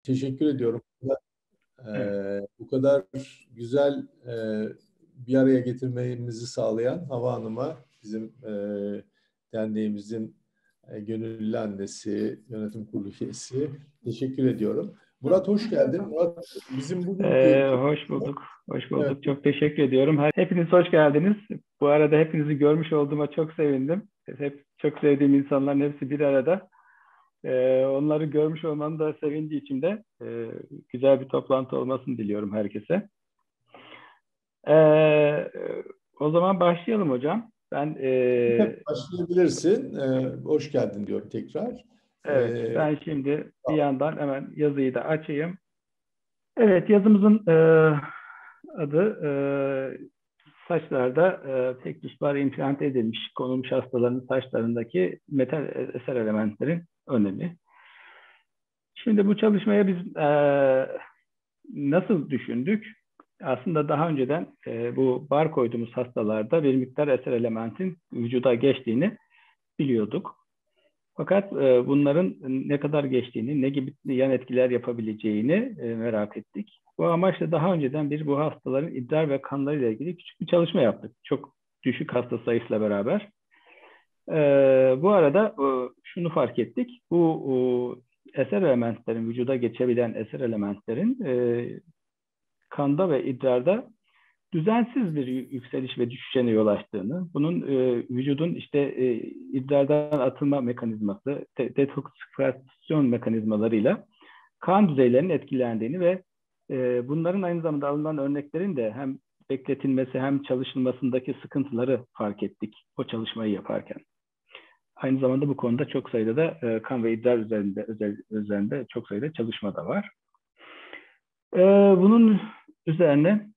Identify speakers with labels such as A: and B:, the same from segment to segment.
A: Teşekkür ediyorum.
B: Evet.
A: Bu kadar güzel bir araya getirmemizi sağlayan Hava Hanım'a, bizim derneğimizin gönüllü annesi, yönetim kurulu üyesi, teşekkür ediyorum. Murat hoş geldin. Murat, bizim bugünkü...
B: Hoş bulduk. Hoş
A: Evet,
B: bulduk. Çok teşekkür ediyorum. Hepiniz hoş geldiniz. Bu arada hepinizi görmüş olduğuma çok sevindim. Hep çok sevdiğim insanların hepsi bir arada. Onları görmüş olmanın da sevinci içimde. Güzel bir toplantı olmasını diliyorum herkese. O zaman başlayalım hocam.
A: başlayabilirsin. Hoş geldin diyorum tekrar.
B: Evet, ben şimdi bir yandan hemen yazıyı da açayım. Evet, yazımızın adı saçlarda tek tuşlar implant edilmiş, konulmuş hastaların saçlarındaki metal eser elementlerin önemi. Şimdi bu çalışmaya biz nasıl düşündük? Aslında daha önceden bu bar koyduğumuz hastalarda bir miktar eser elementin vücuda geçtiğini biliyorduk. Fakat bunların ne kadar geçtiğini, ne gibi yan etkiler yapabileceğini merak ettik. Bu amaçla daha önceden bu hastaların idrar ve kanları ile ilgili küçük bir çalışma yaptık. Çok düşük hasta sayısıyla beraber. Bu arada şunu fark ettik. Bu eser elementlerin, vücuda geçebilen eser elementlerin kanda ve idrarda düzensiz bir yükseliş ve düşüşe yol açtığını, bunun vücudun idrardan atılma mekanizması, detoksikasyon mekanizmalarıyla kan düzeylerinin etkilendiğini ve bunların aynı zamanda alınan örneklerin de hem bekletilmesi hem çalışılmasındaki sıkıntıları fark ettik o çalışmayı yaparken. Aynı zamanda bu konuda çok sayıda da kan ve idrar üzerinde çok sayıda çalışma da var. Bunun üzerine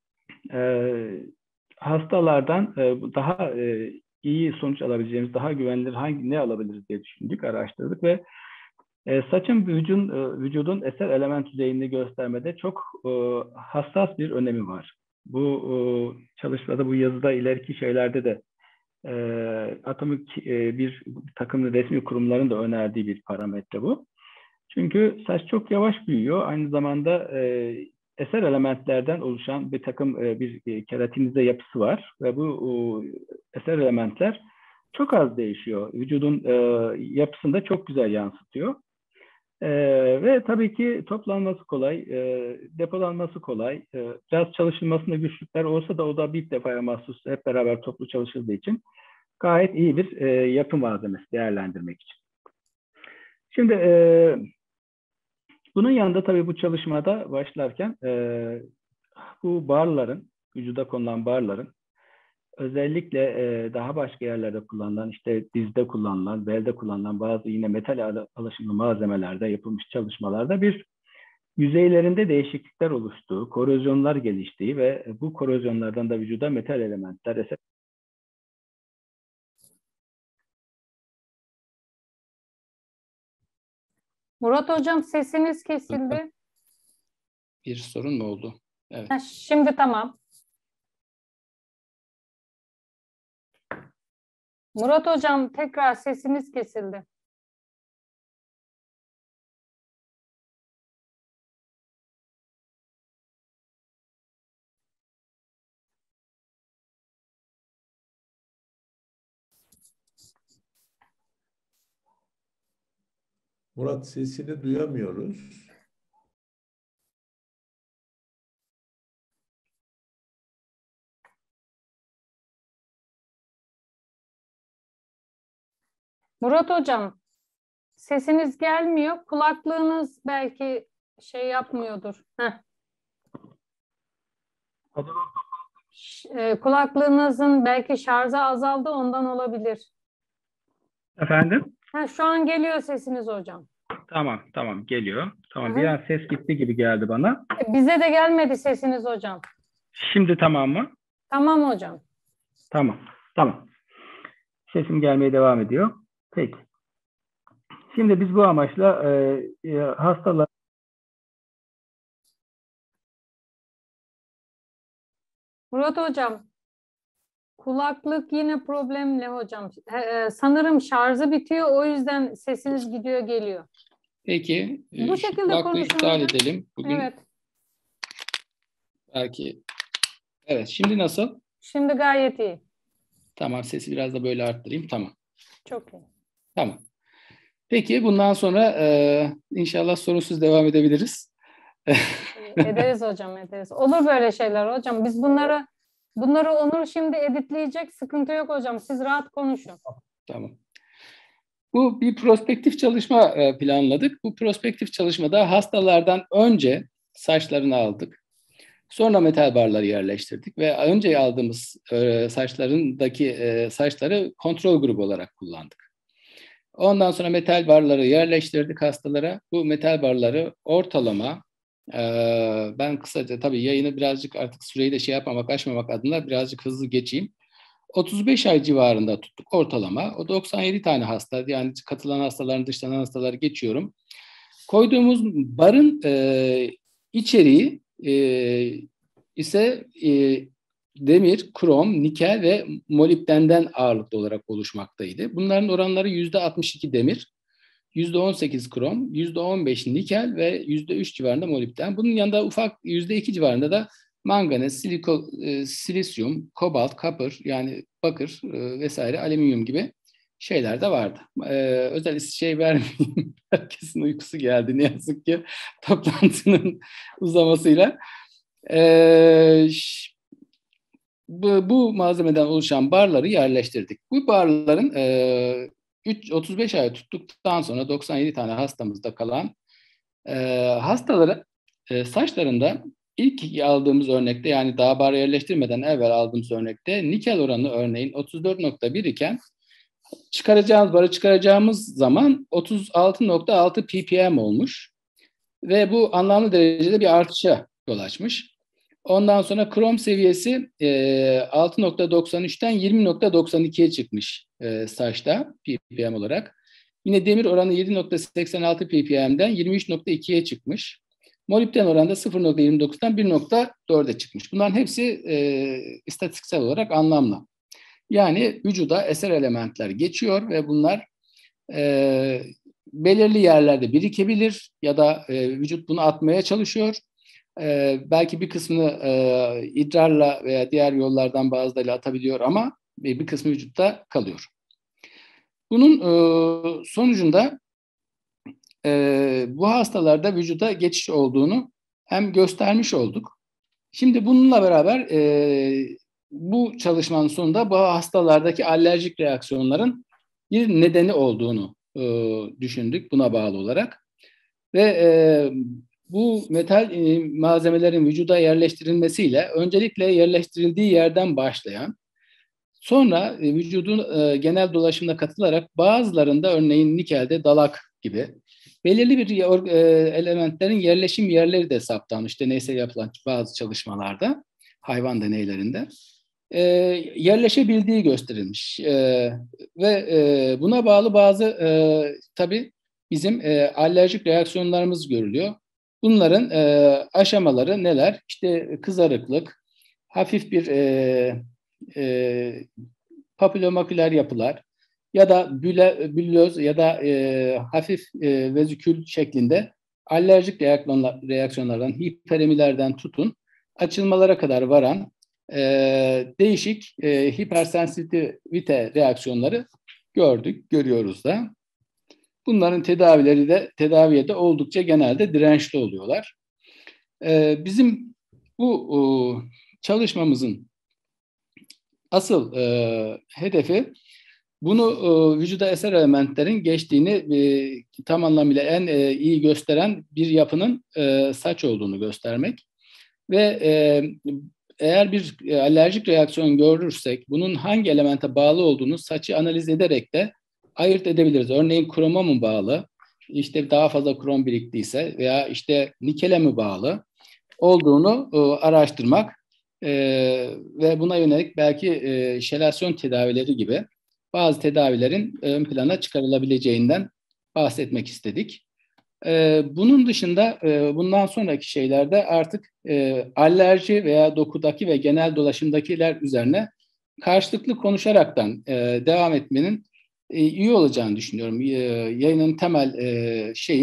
B: hastalardan daha iyi sonuç alabileceğimiz, daha güvenilir ne alabiliriz diye düşündük, araştırdık ve saçın vücudun eser element düzeyini göstermede çok hassas bir önemi var. Bu çalışmada, bu yazıda, ileriki şeylerde de atomik bir takım resmi kurumların da önerdiği bir parametre bu. Çünkü saç çok yavaş büyüyor. Aynı zamanda eser elementlerden oluşan bir takım bir keratinize yapısı var ve bu eser elementler çok az değişiyor. Vücudun yapısını da çok güzel yansıtıyor. Ve tabii ki toplanması kolay, depolanması kolay. Biraz çalışılmasında güçlükler olsa da o da bir defaya mahsus, hep beraber toplu çalışıldığı için gayet iyi bir yapı malzemesi değerlendirmek için. Şimdi bunun yanında tabii bu çalışmada başlarken bu barların, vücuda konulan barların özellikle daha başka yerlerde kullanılan, işte dizde kullanılan, belde kullanılan bazı yine metal alaşımlı malzemelerde yapılmış çalışmalarda bir yüzeylerinde değişiklikler oluştuğu, korozyonlar geliştiği ve bu korozyonlardan da vücuda metal elementler,
C: Murat Hocam sesiniz kesildi.
B: Bir sorun mu oldu? Evet.
C: Şimdi tamam. Murat Hocam tekrar sesiniz kesildi.
A: Murat, sesini duyamıyoruz.
C: Murat Hocam sesiniz gelmiyor. Kulaklığınız belki şey yapmıyordur. Kulaklığınızın belki şarjı azaldı, ondan olabilir.
B: Efendim?
C: Şu an geliyor sesiniz hocam.
B: Tamam geliyor. Tamam,
C: Hı-hı.
B: biraz ses gitti gibi geldi bana.
C: Bize de gelmedi sesiniz hocam.
B: Şimdi tamam mı?
C: Tamam hocam.
B: Tamam. Sesim gelmeye devam ediyor. Peki. Şimdi biz bu amaçla hastalar...
C: Murat Hocam, kulaklık yine problemli hocam. Sanırım şarjı bitiyor, o yüzden sesiniz gidiyor geliyor.
B: Peki,
C: Bu
B: şu
C: şekilde
B: kulaklığı iptal
C: konuşalım.
B: edelim. Bugün
C: Evet.
B: belki... Evet, şimdi nasıl?
C: Şimdi gayet iyi.
B: Tamam, sesi biraz da böyle arttırayım. Tamam.
C: Çok iyi.
B: Tamam. Peki, bundan sonra inşallah sorunsuz devam edebiliriz.
C: Ederiz hocam, ederiz. Olur böyle şeyler hocam. Biz bunları Onur şimdi editleyecek. Sıkıntı yok hocam. Siz rahat konuşun.
B: Tamam. Bu bir prospektif çalışma planladık. Bu prospektif çalışmada hastalardan önce saçlarını aldık. Sonra metal barları yerleştirdik ve önce aldığımız saçlarındaki saçları kontrol grubu olarak kullandık. Ondan sonra metal barları yerleştirdik hastalara. Bu metal barları ortalama, ben kısaca tabii yayını birazcık artık süreyi de yapmamak, aşmamak adına birazcık hızlı geçeyim. 35 ay civarında tuttuk ortalama. O 97 tane hasta, yani katılan hastaların dışlanan hastaları geçiyorum. Koyduğumuz barın içeriği ise demir, krom, nikel ve molibdenden ağırlıklı olarak oluşmaktaydı. Bunların oranları %62 demir, %18 krom, %15 nikel ve %3 civarında molibden. Bunun yanında ufak %2 civarında da manganez, silisyum, kobalt, kapır yani bakır vesaire alüminyum gibi şeyler de vardı. Özel şey vermeyeyim. Herkesin uykusu geldi ne yazık ki toplantının uzamasıyla. Bu malzemeden oluşan barları yerleştirdik. Bu barların 35 ay tuttuktan sonra 97 tane hastamızda kalan hastaları saçlarında ilk aldığımız örnekte, yani daha bar yerleştirmeden evvel aldığımız örnekte nikel oranı örneğin 34,1 iken barı çıkaracağımız zaman 36,6 ppm olmuş ve bu anlamlı derecede bir artışa yol açmış. Ondan sonra krom seviyesi 6,93'ten 20,92'ye çıkmış saçta ppm olarak. Yine demir oranı 7,86 ppm'den 23,2'ye çıkmış. Molibden oranı da 0,29'dan 1,4'e çıkmış. Bunların hepsi istatistiksel olarak anlamlı. Yani vücuda eser elementler geçiyor ve bunlar belirli yerlerde birikebilir ya da vücut bunu atmaya çalışıyor. Belki bir kısmını idrarla veya diğer yollardan bazılarıyla atabiliyor ama bir kısmı vücutta kalıyor. Bunun sonucunda bu hastalarda vücuda geçiş olduğunu hem göstermiş olduk. Şimdi bununla beraber bu çalışmanın sonunda bu hastalardaki alerjik reaksiyonların bir nedeni olduğunu düşündük buna bağlı olarak. Ve bu metal malzemelerin vücuda yerleştirilmesiyle öncelikle yerleştirildiği yerden başlayan, sonra vücudun genel dolaşımına katılarak bazılarında örneğin nikelde dalak gibi belirli bir elementlerin yerleşim yerleri de saptanmış deneysel yapılan bazı çalışmalarda, hayvan deneylerinde yerleşebildiği gösterilmiş. Ve buna bağlı bazı tabii bizim alerjik reaksiyonlarımız görülüyor. Bunların aşamaları neler? İşte kızarıklık, hafif bir papilomaküler yapılar ya da büllöz ya da hafif vezikül şeklinde alerjik reaksiyonlardan, hiperemilerden tutun, açılmalara kadar varan değişik hipersensitivite reaksiyonları görüyoruz da. Bunların tedaviye de oldukça genelde dirençli oluyorlar. Bizim bu çalışmamızın asıl hedefi bunu vücuda eser elementlerin geçtiğini tam anlamıyla en iyi gösteren bir yapının saç olduğunu göstermek. Ve eğer bir alerjik reaksiyon görürsek bunun hangi elemente bağlı olduğunu saçı analiz ederek de ayırt edebiliriz. Örneğin kroma mı bağlı, işte daha fazla krom biriktiyse veya işte nikele mi bağlı olduğunu araştırmak ve buna yönelik belki şelasyon tedavileri gibi bazı tedavilerin ön plana çıkarılabileceğinden bahsetmek istedik. Bunun dışında bundan sonraki şeylerde artık alerji veya dokudaki ve genel dolaşımdakiler üzerine karşılıklı konuşaraktan devam etmenin iyi olacağını düşünüyorum. Yayının temel şeyi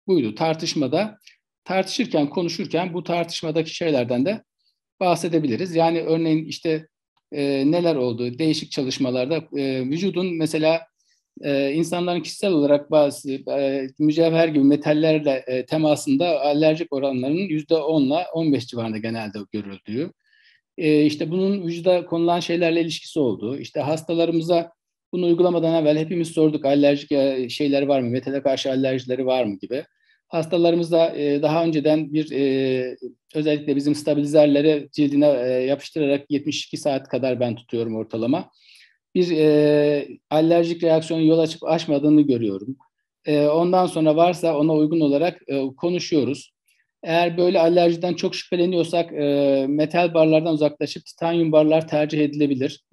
D: buydu. Tartışırken, konuşurken bu tartışmadaki şeylerden de bahsedebiliriz. Yani örneğin işte neler oldu? Değişik çalışmalarda vücudun mesela insanların kişisel olarak bazı mücevher gibi metallerle temasında alerjik oranlarının %10 ile 15 civarında genelde görüldüğü. İşte bunun vücuda konulan şeylerle ilişkisi olduğu. İşte hastalarımıza bunu uygulamadan evvel hepimiz sorduk, alerjik şeyler var mı, metale karşı alerjileri var mı gibi. Hastalarımızda daha önceden özellikle bizim stabilizerleri cildine yapıştırarak 72 saat kadar ben tutuyorum ortalama. Bir alerjik reaksiyonun yol açıp açmadığını görüyorum. Ondan sonra varsa ona uygun olarak konuşuyoruz. Eğer böyle alerjiden çok şüpheleniyorsak metal barlardan uzaklaşıp titanyum barlar tercih edilebilir.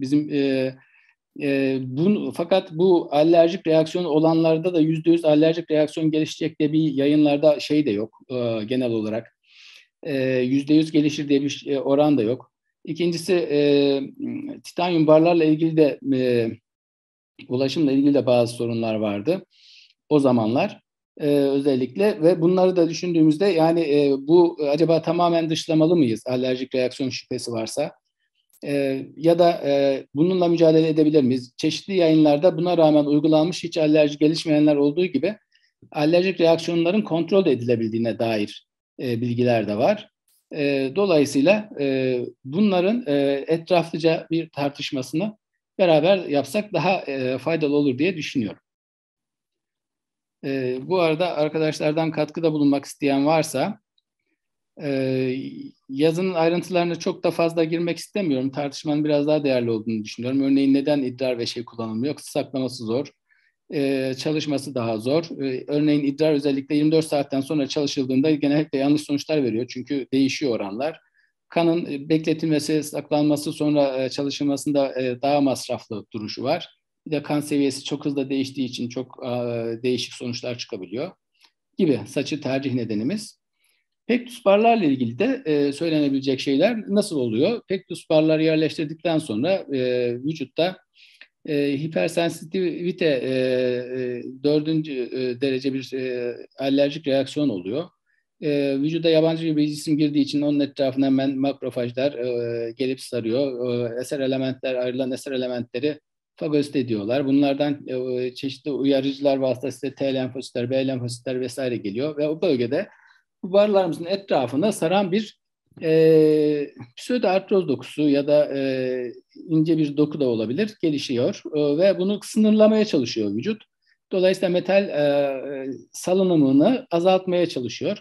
D: Fakat bu alerjik reaksiyon olanlarda da %100 alerjik reaksiyon gelişecek diye bir yayınlarda şey de yok genel olarak. %100 gelişir diye bir oran da yok. İkincisi titanyum barlarla ilgili de ulaşımla ilgili de bazı sorunlar vardı o zamanlar özellikle ve bunları da düşündüğümüzde yani bu acaba tamamen dışlamalı mıyız alerjik reaksiyon şüphesi varsa ya da bununla mücadele edebilir miyiz? Çeşitli yayınlarda buna rağmen uygulanmış hiç alerji gelişmeyenler olduğu gibi alerjik reaksiyonların kontrol edilebildiğine dair bilgiler de var. Dolayısıyla bunların etraflıca bir tartışmasını beraber yapsak daha faydalı olur diye düşünüyorum. Bu arada arkadaşlardan katkıda bulunmak isteyen varsa yazının ayrıntılarına çok da fazla girmek istemiyorum. Tartışmanın biraz daha değerli olduğunu düşünüyorum. Örneğin neden idrar ve şey kullanılmıyor? Saklaması zor. Çalışması daha zor. Örneğin idrar özellikle 24 saatten sonra çalışıldığında genellikle yanlış sonuçlar veriyor. Çünkü değişiyor oranlar. Kanın bekletilmesi, saklanması sonra çalışılmasında daha masraflı duruşu var. Bir de kan seviyesi çok hızlı değiştiği için çok değişik sonuçlar çıkabiliyor gibi saçı tercih nedenimiz. Pektus barlarla ilgili de söylenebilecek şeyler nasıl oluyor? Pektus barları yerleştirdikten sonra vücutta hipersensitivite 4. derece bir alerjik reaksiyon oluyor. Vücuda yabancı bir cisim girdiği için onun etrafına hemen makrofajlar gelip sarıyor. Eser elementler, ayrılan eser elementleri fagosite ediyorlar. Bunlardan çeşitli uyarıcılar vasıtasıyla T lenfositler, B lenfositler vesaire geliyor ve o bölgede bu barlarımızın etrafına saran bir pseudoartroz dokusu ya da ince bir doku da olabilir, gelişiyor ve bunu sınırlamaya çalışıyor vücut. Dolayısıyla metal salınımını azaltmaya çalışıyor.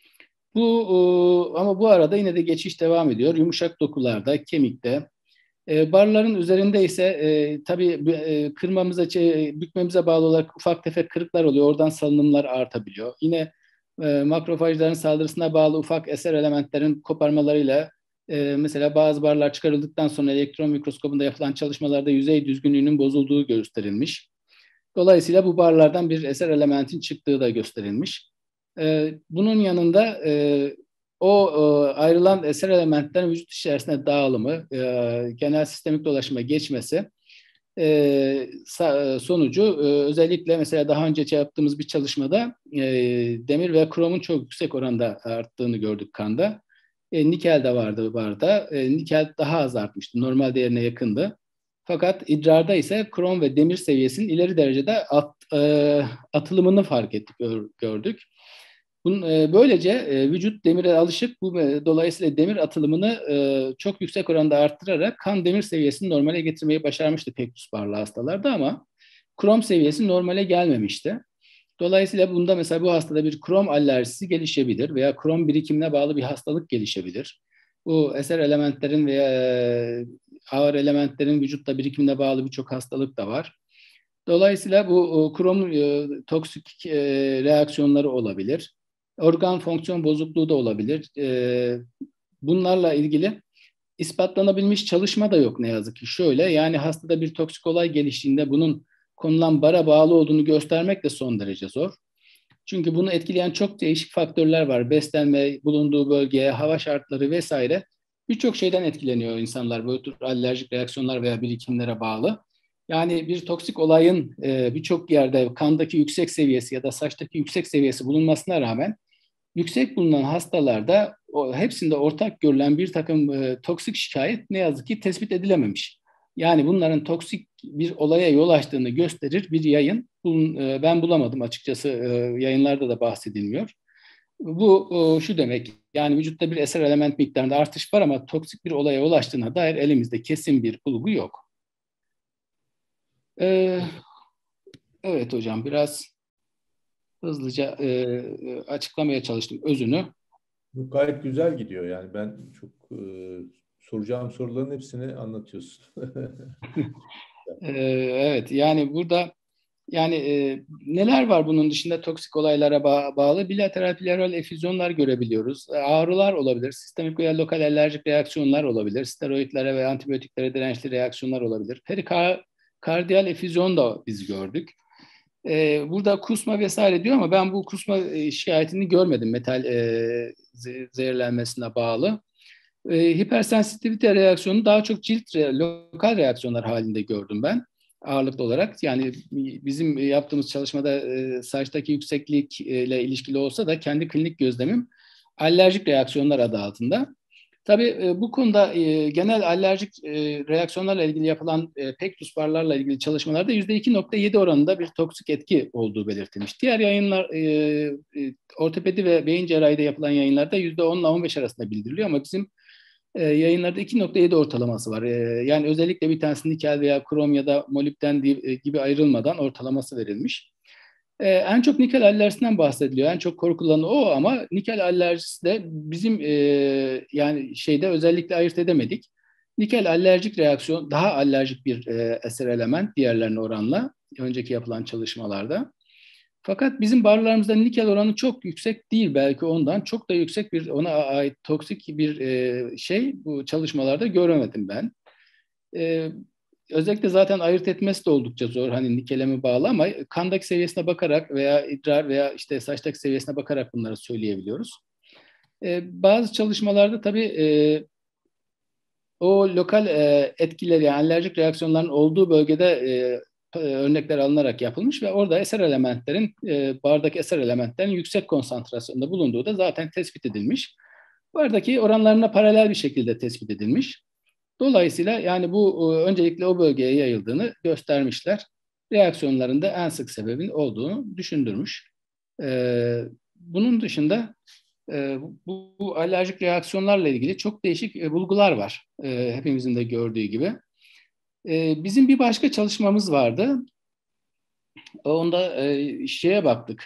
D: Ama bu arada yine de geçiş devam ediyor. Yumuşak dokularda, kemikte. Barların üzerinde ise tabii bükmemize bağlı olarak ufak tefek kırıklar oluyor. Oradan salınımlar artabiliyor. Yine makrofajların saldırısına bağlı ufak eser elementlerin koparmalarıyla mesela bazı barlar çıkarıldıktan sonra elektron mikroskobunda yapılan çalışmalarda yüzey düzgünlüğünün bozulduğu gösterilmiş. Dolayısıyla bu barlardan bir eser elementin çıktığı da gösterilmiş. Bunun yanında ayrılan eser elementlerin vücut içerisinde dağılımı, genel sistemik dolaşıma geçmesi sonucu özellikle mesela daha önce yaptığımız bir çalışmada demir ve kromun çok yüksek oranda arttığını gördük kanda. Nikel de vardı barda. Nikel daha az artmıştı. Normal değerine yakındı. Fakat idrarda ise krom ve demir seviyesinin ileri derecede atılımını fark ettik, gördük. Böylece vücut demire alışık. Dolayısıyla demir atılımını çok yüksek oranda arttırarak kan demir seviyesini normale getirmeyi başarmıştı Pektus barlı hastalarda ama krom seviyesi normale gelmemişti. Dolayısıyla bunda mesela bu hastada bir krom alerjisi gelişebilir veya krom birikimine bağlı bir hastalık gelişebilir. Bu eser elementlerin veya ağır elementlerin vücutta birikimine bağlı birçok hastalık da var. Dolayısıyla bu krom toksik reaksiyonları olabilir. Organ fonksiyon bozukluğu da olabilir. Bunlarla ilgili ispatlanabilmiş çalışma da yok ne yazık ki. Şöyle yani hastada bir toksik olay geliştiğinde bunun konulan bara bağlı olduğunu göstermek de son derece zor. Çünkü bunu etkileyen çok değişik faktörler var. Beslenme, bulunduğu bölge, hava şartları vesaire. Birçok şeyden etkileniyor insanlar bu tür alerjik reaksiyonlar veya birikimlere bağlı. Yani bir toksik olayın birçok yerde kandaki yüksek seviyesi ya da saçtaki yüksek seviyesi bulunmasına rağmen yüksek bulunan hastalarda hepsinde ortak görülen bir takım toksik şikayet ne yazık ki tespit edilememiş. Yani bunların toksik bir olaya yol açtığını gösterir bir yayın. Ben bulamadım açıkçası, yayınlarda da bahsedilmiyor. Bu şu demek, yani vücutta bir eser element miktarında artış var ama toksik bir olaya yol açtığına dair elimizde kesin bir bulgu yok. Evet hocam, biraz hızlıca açıklamaya çalıştım özünü.
A: Bu gayet güzel gidiyor yani. Ben çok soracağım soruların hepsini anlatıyorsun.
D: Evet, yani burada yani neler var bunun dışında toksik olaylara bağlı? Bilateral pleural efüzyonlar görebiliyoruz. Ağrılar olabilir, sistemik veya lokal alerjik reaksiyonlar olabilir, steroidlere ve antibiyotiklere dirençli reaksiyonlar olabilir. Perikardiyal efüzyon da biz gördük. Burada kusma vesaire diyor ama ben bu kusma şikayetini görmedim metal zehirlenmesine bağlı. Hipersensitivite reaksiyonu daha çok lokal reaksiyonlar halinde gördüm ben ağırlıklı olarak. Yani bizim yaptığımız çalışmada saçtaki yükseklikle ilişkili olsa da kendi klinik gözlemim alerjik reaksiyonlar adı altında. Tabii bu konuda genel alerjik reaksiyonlarla ilgili yapılan Pectus barlarla ilgili çalışmalarda %2,7 oranında bir toksik etki olduğu belirtilmiş. Diğer yayınlar ortopedi ve beyin cerrahide yapılan yayınlarda %10 ile 15 arasında bildiriliyor ama bizim yayınlarda 2,7 ortalaması var. Yani özellikle bir tanesi nikel veya krom ya da molibden gibi ayrılmadan ortalaması verilmiş. En çok nikel alerjisinden bahsediliyor. En çok korkulan o ama nikel alerjisi de bizim yani şeyde özellikle ayırt edemedik. Nikel alerjik reaksiyon daha alerjik bir eser element diğerlerine oranla önceki yapılan çalışmalarda. Fakat bizim barlarımızda nikel oranı çok yüksek değil, belki ondan çok da yüksek bir ona ait toksik bir bu çalışmalarda göremedim ben. Özellikle zaten ayırt etmesi de oldukça zor, hani nikele mi bağlı, ama kandaki seviyesine bakarak veya idrar veya işte saçtaki seviyesine bakarak bunları söyleyebiliyoruz. Bazı çalışmalarda tabii o lokal etkileri, yani alerjik reaksiyonların olduğu bölgede örnekler alınarak yapılmış ve orada eser elementlerin, bardaki eser elementlerin yüksek konsantrasyonda bulunduğu da zaten tespit edilmiş. Bardaki oranlarına paralel bir şekilde tespit edilmiş. Dolayısıyla yani bu öncelikle o bölgeye yayıldığını göstermişler. Reaksiyonların da en sık sebebin olduğunu düşündürmüş. Bunun dışında bu alerjik reaksiyonlarla ilgili çok değişik bulgular var. Hepimizin de gördüğü gibi. Bizim bir başka çalışmamız vardı. Onda şeye baktık.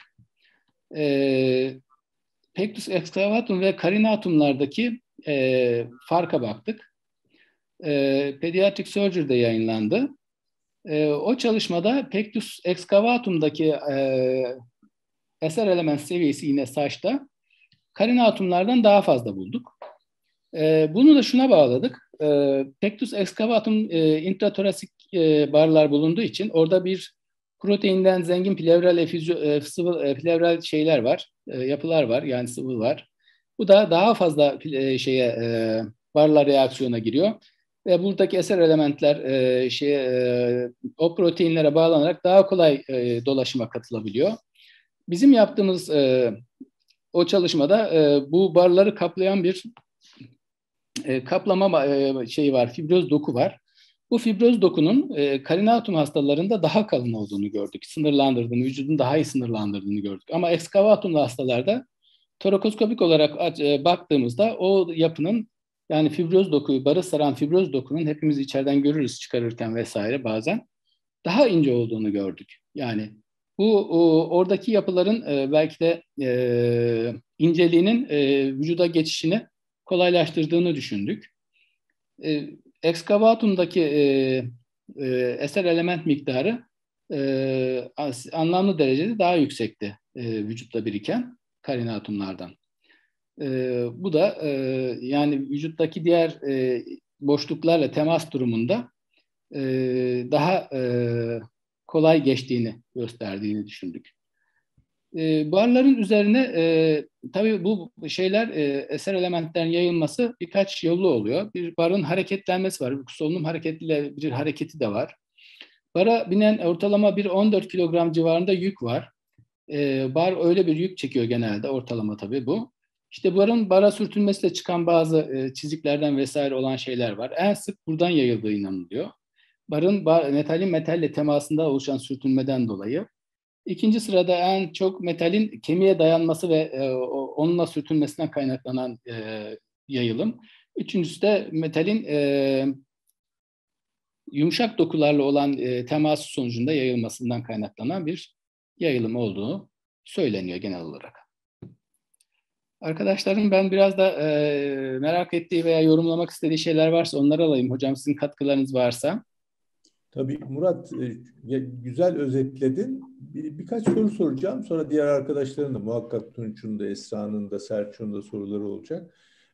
D: Pectus excavatum ve carinatumlardaki farka baktık. Pediatric Surgery'de yayınlandı. O çalışmada Pectus excavatum'daki eser element seviyesi yine saçta carinatumlardan daha fazla bulduk. Bunu da şuna bağladık. Pectus excavatum intratorasik barlar bulunduğu için orada bir proteinden zengin plevral plevral şeyler var, yapılar var, yani sıvı var. Bu da daha fazla barlar reaksiyona giriyor ve buradaki eser elementler o proteinlere bağlanarak daha kolay dolaşıma katılabiliyor. Bizim yaptığımız o çalışmada bu barları kaplayan bir kaplama şeyi var, fibroz doku var. Bu fibroz dokunun carinatum hastalarında daha kalın olduğunu gördük. Sınırlandırdığını, vücudun daha iyi sınırlandırdığını gördük. Ama excavatumlu hastalarda torakoskopik olarak baktığımızda o yapının, yani fibroz dokuyu, barı saran fibroz dokunun, hepimiz içeriden görürüz çıkarırken vesaire bazen, daha ince olduğunu gördük. Yani bu oradaki yapıların belki de inceliğinin vücuda geçişini kolaylaştırdığını düşündük. Excavatum'daki eser element miktarı anlamlı derecede daha yüksekti vücutta biriken carinatumlardan. Bu da yani vücuttaki diğer boşluklarla temas durumunda daha kolay geçtiğini gösterdiğini düşündük. Barların üzerine tabii bu şeyler eser elementlerin yayılması birkaç yolu oluyor. Bir barın hareketlenmesi var. Bir solunum hareketiyle bir hareketi de var. Bara binen ortalama bir 14 kilogram civarında yük var. Bar öyle bir yük çekiyor genelde, ortalama tabii bu. İşte bara sürtünmesiyle çıkan bazı çiziklerden vesaire olan şeyler var. En sık buradan yayıldığı inanılıyor. Metalin metalle temasında oluşan sürtünmeden dolayı. İkinci sırada en çok metalin kemiğe dayanması ve onunla sürtünmesinden kaynaklanan yayılım. Üçüncüsü de metalin yumuşak dokularla olan teması sonucunda yayılmasından kaynaklanan bir yayılım olduğu söyleniyor genel olarak. Arkadaşlarım, ben biraz da merak ettiği veya yorumlamak istediği şeyler varsa onları alayım. Hocam, sizin katkılarınız varsa.
A: Tabii Murat, güzel özetledin. Birkaç soru soracağım. Sonra diğer arkadaşların da muhakkak Tunç'un da, Esra'nın da, Selçuk'un da soruları olacak.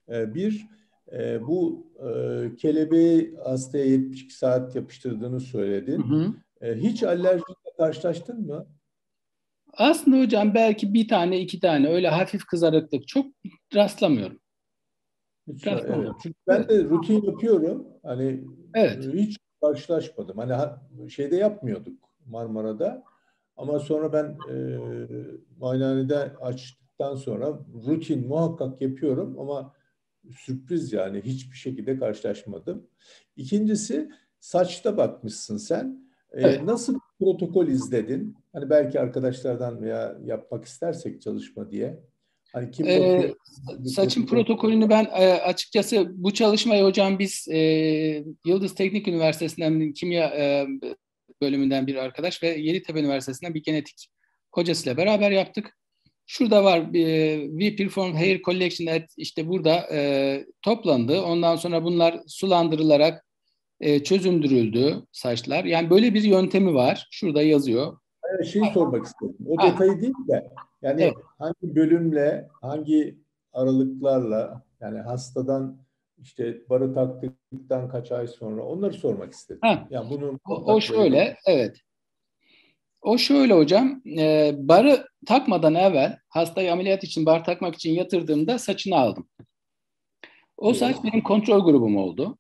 A: Bu kelebeği hastaya 72 saat yapıştırdığını söyledin.
D: Hı hı.
A: Hiç alerjiyle karşılaştın mı?
D: Aslında hocam belki bir tane, iki tane öyle hafif kızarıklık çok rastlamıyorum.
A: Evet. Çünkü ben de rutin yapıyorum. Hani
D: evet.
A: Hiç karşılaşmadım. Hani şeyde yapmıyorduk Marmara'da. Ama sonra ben muayenehanede açtıktan sonra rutin muhakkak yapıyorum ama sürpriz, yani hiçbir şekilde karşılaşmadım. İkincisi, saçta bakmışsın sen.
D: Evet.
A: Nasıl bir protokol izledin? Hani belki arkadaşlardan veya yapmak istersek çalışma diye. Hani kim bakıyor?
D: Saçın protokolünü ben açıkçası bu çalışmayı hocam biz Yıldız Teknik Üniversitesi'nden kimya bölümünden bir arkadaş ve Yeditepe Üniversitesi'nden bir genetik hocasıyla beraber yaptık. Şurada var, We Perform Hair Collection at, işte burada toplandı. Ondan sonra bunlar sulandırılarak çözündürüldü saçlar. Yani böyle bir yöntemi var. Şurada yazıyor.
A: Şeyi sormak istedim. O detayı değil de yani
D: Evet.
A: hangi bölümle, hangi aralıklarla, yani hastadan işte barı taktıktan kaç ay sonra, onları sormak istedim. Yani bunu
D: O şöyle, evet. O şöyle hocam, barı takmadan evvel hastayı ameliyat için bar takmak için yatırdığımda saçını aldım. O saç benim kontrol grubum oldu.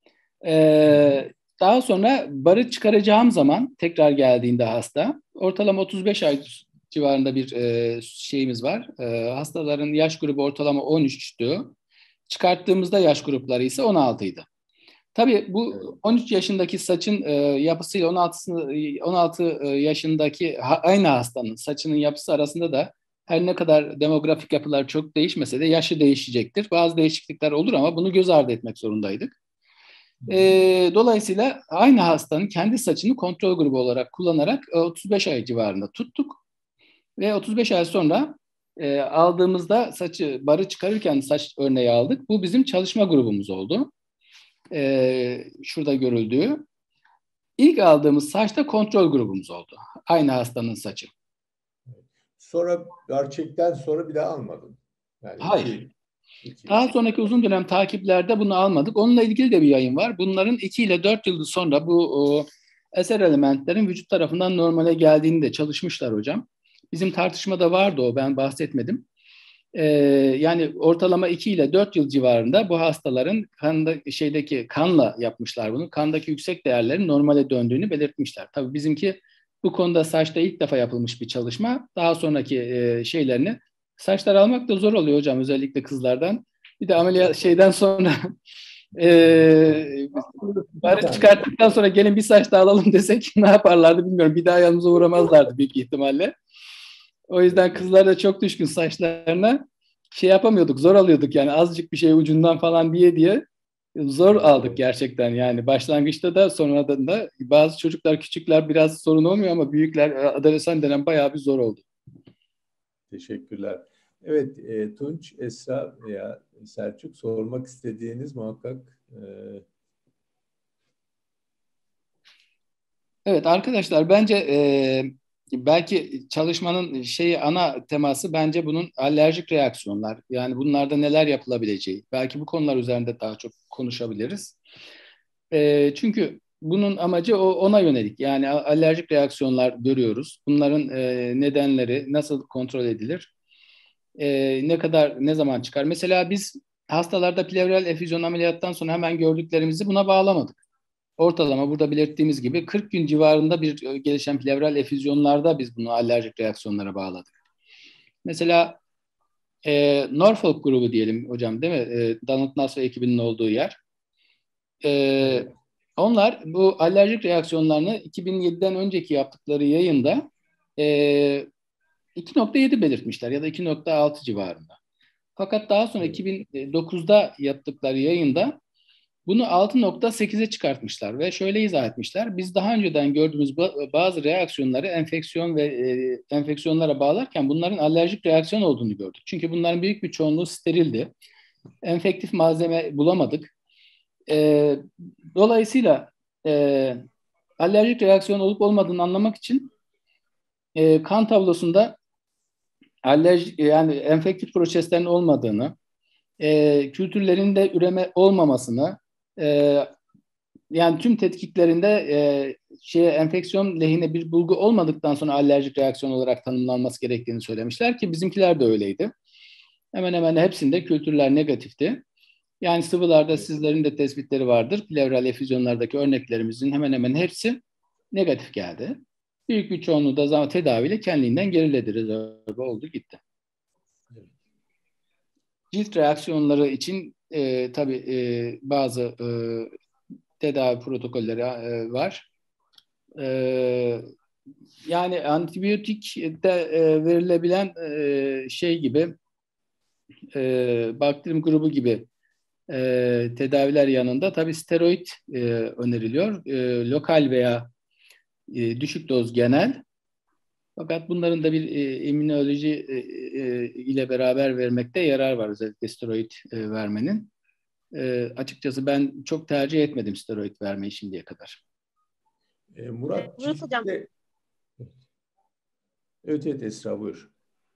D: Daha sonra barı çıkaracağım zaman tekrar geldiğinde hasta, ortalama 35 ay civarında bir şeyimiz var. Hastaların yaş grubu ortalama 13'tü. Çıkarttığımızda yaş grupları ise 16'ydı. Tabii bu 13 yaşındaki saçın yapısıyla 16 yaşındaki aynı hastanın saçının yapısı arasında da her ne kadar demografik yapılar çok değişmese de yaşı değişecektir. Bazı değişiklikler olur ama bunu göz ardı etmek zorundaydık. Dolayısıyla aynı hastanın kendi saçını kontrol grubu olarak kullanarak 35 ay civarında tuttuk. Ve 35 ay sonra aldığımızda barı çıkarırken saç örneği aldık. Bu bizim çalışma grubumuz oldu. Şurada görüldüğü. İlk aldığımız saçta kontrol grubumuz oldu. Aynı hastanın saçı.
A: Sonra gerçekten sonra bir daha almadın. Yani
D: hayır. Daha sonraki uzun dönem takiplerde bunu almadık. Onunla ilgili de bir yayın var. Bunların 2 ile 4 yıl sonra bu eser elementlerin vücut tarafından normale geldiğini de çalışmışlar hocam. Bizim tartışmada vardı o, ben bahsetmedim. Yani ortalama 2 ile 4 yıl civarında bu hastaların kanla yapmışlar bunu. Kandaki yüksek değerlerin normale döndüğünü belirtmişler. Tabii bizimki bu konuda saçta ilk defa yapılmış bir çalışma. Daha sonraki şeylerini saçlar almak da zor oluyor hocam, özellikle kızlardan. Bir de ameliyat sonra barı çıkarttıktan sonra gelin bir saç daha alalım desek ne yaparlardı bilmiyorum. Bir daha yanımıza uğramazlardı büyük ihtimalle. O yüzden kızlar da çok düşkün saçlarına. Yapamıyorduk, zor alıyorduk yani, azıcık bir şey ucundan falan diye zor aldık gerçekten yani. Başlangıçta da sonradan da bazı çocuklar, küçükler biraz sorun olmuyor ama büyükler, adolesan denen bayağı bir zor oldu.
A: Teşekkürler. Evet, Tunç, Esra veya Selçuk, sormak istediğiniz muhakkak.
D: Evet arkadaşlar, bence belki çalışmanın ana teması bence bunun alerjik reaksiyonlar. Yani bunlarda neler yapılabileceği. Belki bu konular üzerinde daha çok konuşabiliriz. Çünkü bunun amacı ona yönelik. Yani alerjik reaksiyonlar görüyoruz. Bunların nedenleri nasıl kontrol edilir? Ne zaman çıkar? Mesela biz hastalarda plevral efüzyon ameliyattan sonra hemen gördüklerimizi buna bağlamadık. ortalama burada belirttiğimiz gibi 40 gün civarında bir gelişen plevral efüzyonlarda biz bunu alerjik reaksiyonlara bağladık. Mesela Norfolk grubu diyelim hocam, değil mi? Donald Nass ve ekibinin olduğu yer. Onlar bu alerjik reaksiyonlarını 2007'den önceki yaptıkları yayında 2.7 belirtmişler ya da 2.6 civarında. Fakat daha sonra 2009'da yaptıkları yayında bunu 6.8'e çıkartmışlar ve şöyle izah etmişler. Biz daha önceden gördüğümüz bazı reaksiyonları enfeksiyon ve enfeksiyonlara bağlarken bunların alerjik reaksiyon olduğunu gördük. Çünkü bunların büyük bir çoğunluğu sterildi. Enfektif malzeme bulamadık. Dolayısıyla alerjik reaksiyon olup olmadığını anlamak için kan tablosunda alerji, yani enfektif proseslerin olmadığını, kültürlerinde üreme olmamasını, yani tüm tetkiklerinde enfeksiyon lehine bir bulgu olmadıktan sonra alerjik reaksiyon olarak tanımlanması gerektiğini söylemişler ki bizimkiler de öyleydi. Hemen hemen hepsinde kültürler negatifti. Yani sıvılarda sizlerin de tespitleri vardır. Plevral efüzyonlardaki örneklerimizin hemen hemen hepsi negatif geldi. Büyük bir çoğunluğu da zaman tedaviyle kendiliğinden geriledi. Rezorbe oldu gitti. Cilt reaksiyonları için tabii bazı tedavi protokolleri var. Yani antibiyotik de verilebilen şey gibi bakterim grubu gibi tedaviler yanında tabii steroid öneriliyor. Lokal veya düşük doz genel. Fakat bunların da bir immünoloji ile beraber vermekte yarar var. Özellikle steroid vermenin. Açıkçası ben çok tercih etmedim steroid vermeyi şimdiye kadar.
A: Murat
E: Hocam.
A: Evet Esra buyur.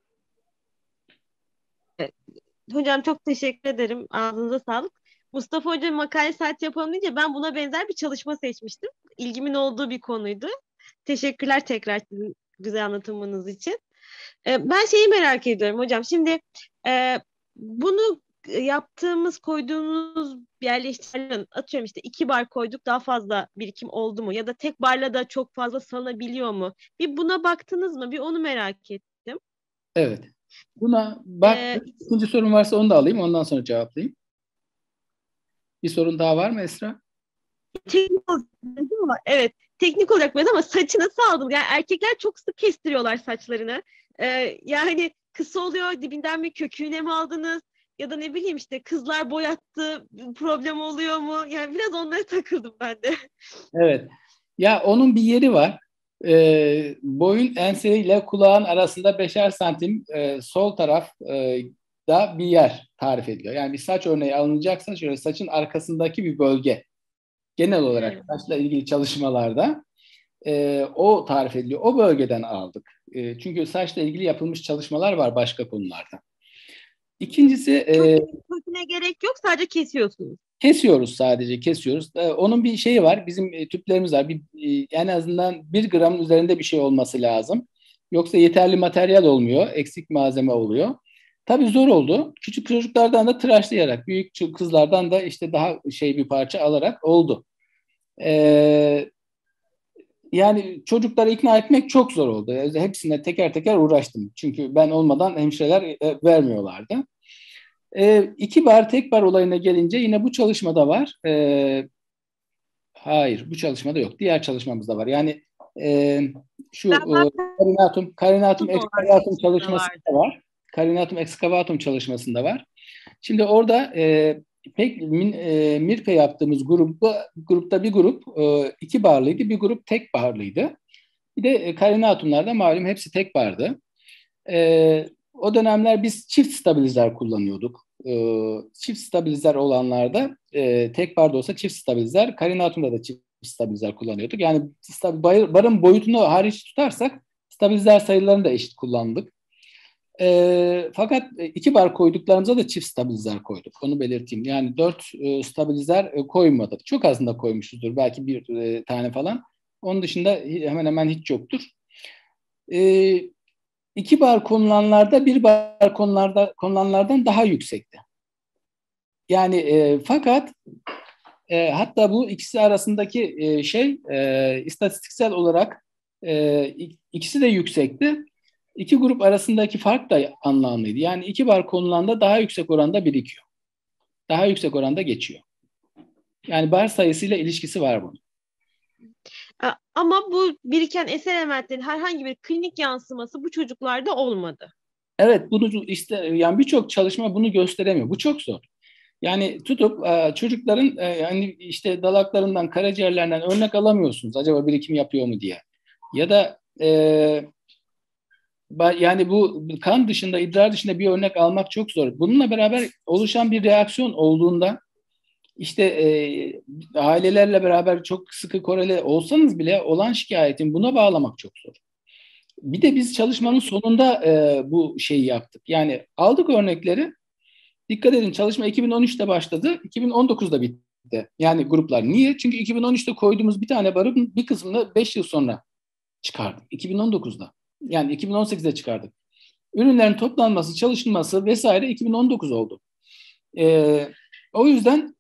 E: Hocam çok teşekkür ederim. Ağzınıza sağlık. Mustafa Hoca makale saati yapalım deyince ben buna benzer bir çalışma seçmiştim. İlgimin olduğu bir konuydu. Teşekkürler tekrar sizin güzel anlatımınız için. Ben şeyi merak ediyorum hocam. Şimdi bunu yaptığımız, koyduğumuz yerleştirmenin, atıyorum işte 2 bar koyduk, daha fazla birikim oldu mu? Ya da tek barla da çok fazla salınabiliyor mu? Bir buna baktınız mı? Bir onu merak ettim.
D: Evet. Buna bak. İkinci sorun varsa onu da alayım. Ondan sonra cevaplayayım. Bir sorun daha var mı Esra?
E: Teknik olarak ama evet. Teknik olarak ama saçı nasıl aldın? Yani erkekler çok sık kestiriyorlar saçlarını. Yani kısa oluyor, dibinden mi köküne mi aldınız? Ya da ne bileyim işte kızlar boyattı, problem oluyor mu? Yani biraz onlara takıldım ben de.
D: Evet. Ya onun bir yeri var. Boyun enseyle kulağın arasında 5'er santim sol taraf da bir yer tarif ediliyor. Yani bir saç örneği alınacaksa şöyle saçın arkasındaki bir bölge. Genel olarak saçla ilgili çalışmalarda o tarif ediliyor. O bölgeden aldık. Çünkü saçla ilgili yapılmış çalışmalar var başka konularda. İkincisi...
E: Köküne gerek yok, sadece kesiyorsunuz.
D: Kesiyoruz, sadece kesiyoruz. Onun bir şeyi var. Bizim tüplerimiz var. En azından 1 gramın üzerinde bir şey olması lazım. Yoksa yeterli materyal olmuyor. Eksik malzeme oluyor. Tabii zor oldu. Küçük çocuklardan da tıraşlayarak, büyük kızlardan da işte daha bir parça alarak oldu. Yani çocukları ikna etmek çok zor oldu. Hepsine teker teker uğraştım. Çünkü ben olmadan hemşireler vermiyorlardı. 2 bar tek bar olayına gelince yine bu çalışmada var. Hayır, bu çalışmada yok. Diğer çalışmamızda var. Yani şu Carinatum excavatum çalışmasında var. Carinatum excavatum çalışmasında var. Şimdi orada MIRPE yaptığımız grupta bir grup 2 barlıydı, bir grup tek barlıydı. Bir de Carinatumlarda malum hepsi tek bardı. O dönemler biz çift stabilizer kullanıyorduk. Çift stabilizer olanlarda tek bar da olsa çift stabilizer, Carinatum'da da çift stabilizer kullanıyorduk. Yani barın boyutunu hariç tutarsak stabilizer sayılarını da eşit kullandık. Fakat 2 bar koyduklarımıza da çift stabilizer koyduk. Onu belirteyim. Yani 4 stabilizer koymadık. Çok azında koymuşuzdur. Belki 1 tane falan. Onun dışında hemen hemen hiç yoktur. 2 bar konulanlarda 1 bar konulanlardan daha yüksekti. Yani fakat Hatta bu ikisi arasındaki istatistiksel olarak ikisi de yüksekti. İki grup arasındaki fark da anlamlıydı. Yani 2 bar konulanda daha yüksek oranda birikiyor. Daha yüksek oranda geçiyor. Yani bar sayısıyla ilişkisi var bunun.
E: Ama bu biriken eser elementlerin herhangi bir klinik yansıması bu çocuklarda olmadı.
D: Evet, bunu işte yani birçok çalışma bunu gösteremiyor. Bu çok zor. Yani tutup çocukların yani işte dalaklarından, karaciğerlerinden örnek alamıyorsunuz. Acaba birikim yapıyor mu diye. Ya da yani bu kan dışında, idrar dışında bir örnek almak çok zor. Bununla beraber oluşan bir reaksiyon olduğunda işte ailelerle beraber çok sıkı korele olsanız bile olan şikayetin buna bağlamak çok zor. Bir de biz çalışmanın sonunda bu şeyi yaptık. Yani aldık örnekleri. Dikkat edin, çalışma 2013'te başladı, 2019'da bitti. Yani gruplar. Niye? Çünkü 2013'te koyduğumuz bir tane barın bir kısmını 5 yıl sonra çıkardık. 2019'da. Yani 2018'de çıkardık. Ürünlerin toplanması, çalışılması vesaire 2019 oldu. O yüzden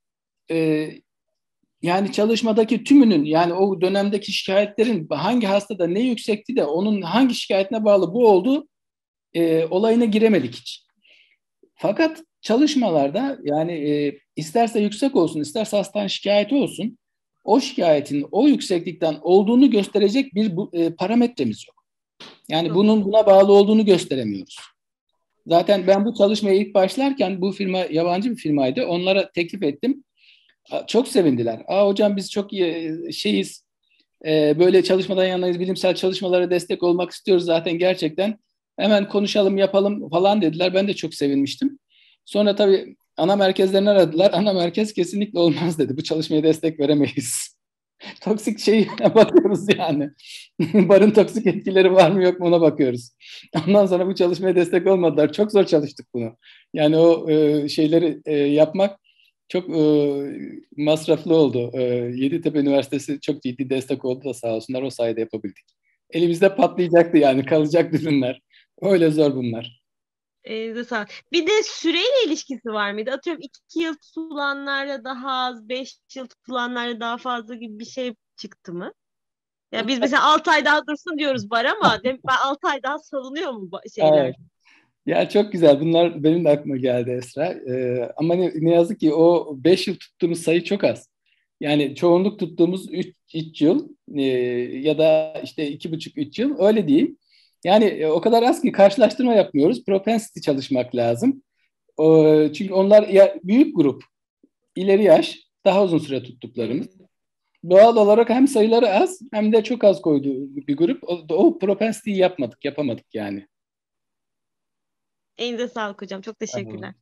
D: yani çalışmadaki tümünün, yani o dönemdeki şikayetlerin hangi hastada ne yüksekti de onun hangi şikayetine bağlı bu oldu olayına giremedik hiç. Fakat çalışmalarda yani isterse yüksek olsun, isterse hastanın şikayeti olsun, o şikayetin o yükseklikten olduğunu gösterecek bir parametremiz yok. Yani bunun buna bağlı olduğunu gösteremiyoruz. Zaten ben bu çalışmaya ilk başlarken, bu firma yabancı bir firmaydı, onlara teklif ettim. Çok sevindiler. Hocam biz çok şeyiz, böyle çalışmadan yanayız, bilimsel çalışmalara destek olmak istiyoruz zaten gerçekten. Hemen konuşalım, yapalım falan dediler. Ben de çok sevinmiştim. Sonra tabii ana merkezlerini aradılar. Ana merkez kesinlikle olmaz dedi. Bu çalışmaya destek veremeyiz. Toksik şeyine bakıyoruz yani. Barın toksik etkileri var mı yok mu ona bakıyoruz. Ondan sonra bu çalışmaya destek olmadılar. Çok zor çalıştık bunu. Yani o şeyleri yapmak çok masraflı oldu. Yeditepe Üniversitesi çok ciddi destek oldu da sağ olsunlar, o sayede yapabildik. Elimizde patlayacaktı yani, kalacak ürünler. Öyle zor bunlar.
E: Bir de süreyle ilişkisi var mıydı? Atıyorum 2 yıl tutulanlarla daha az, 5 yıl tutulanlarla daha fazla gibi bir şey çıktı mı? Ya biz mesela 6 ay daha dursun diyoruz bar ama ben 6 ay daha salınıyor mu şeyler?
D: Evet. Ya çok güzel. Bunlar benim de aklıma geldi Esra. Ama ne yazık ki o 5 yıl tuttuğumuz sayı çok az. Yani çoğunluk tuttuğumuz 3 yıl ya da işte 2,5-3 yıl, öyle diyeyim. Yani o kadar az ki karşılaştırma yapmıyoruz. Propensity çalışmak lazım. Çünkü onlar büyük grup, ileri yaş, daha uzun süre tuttuklarımız. Doğal olarak hem sayıları az hem de çok az koyduğu bir grup. O propensity'yi yapamadık yani.
E: Elinize sağlık hocam. Çok teşekkürler.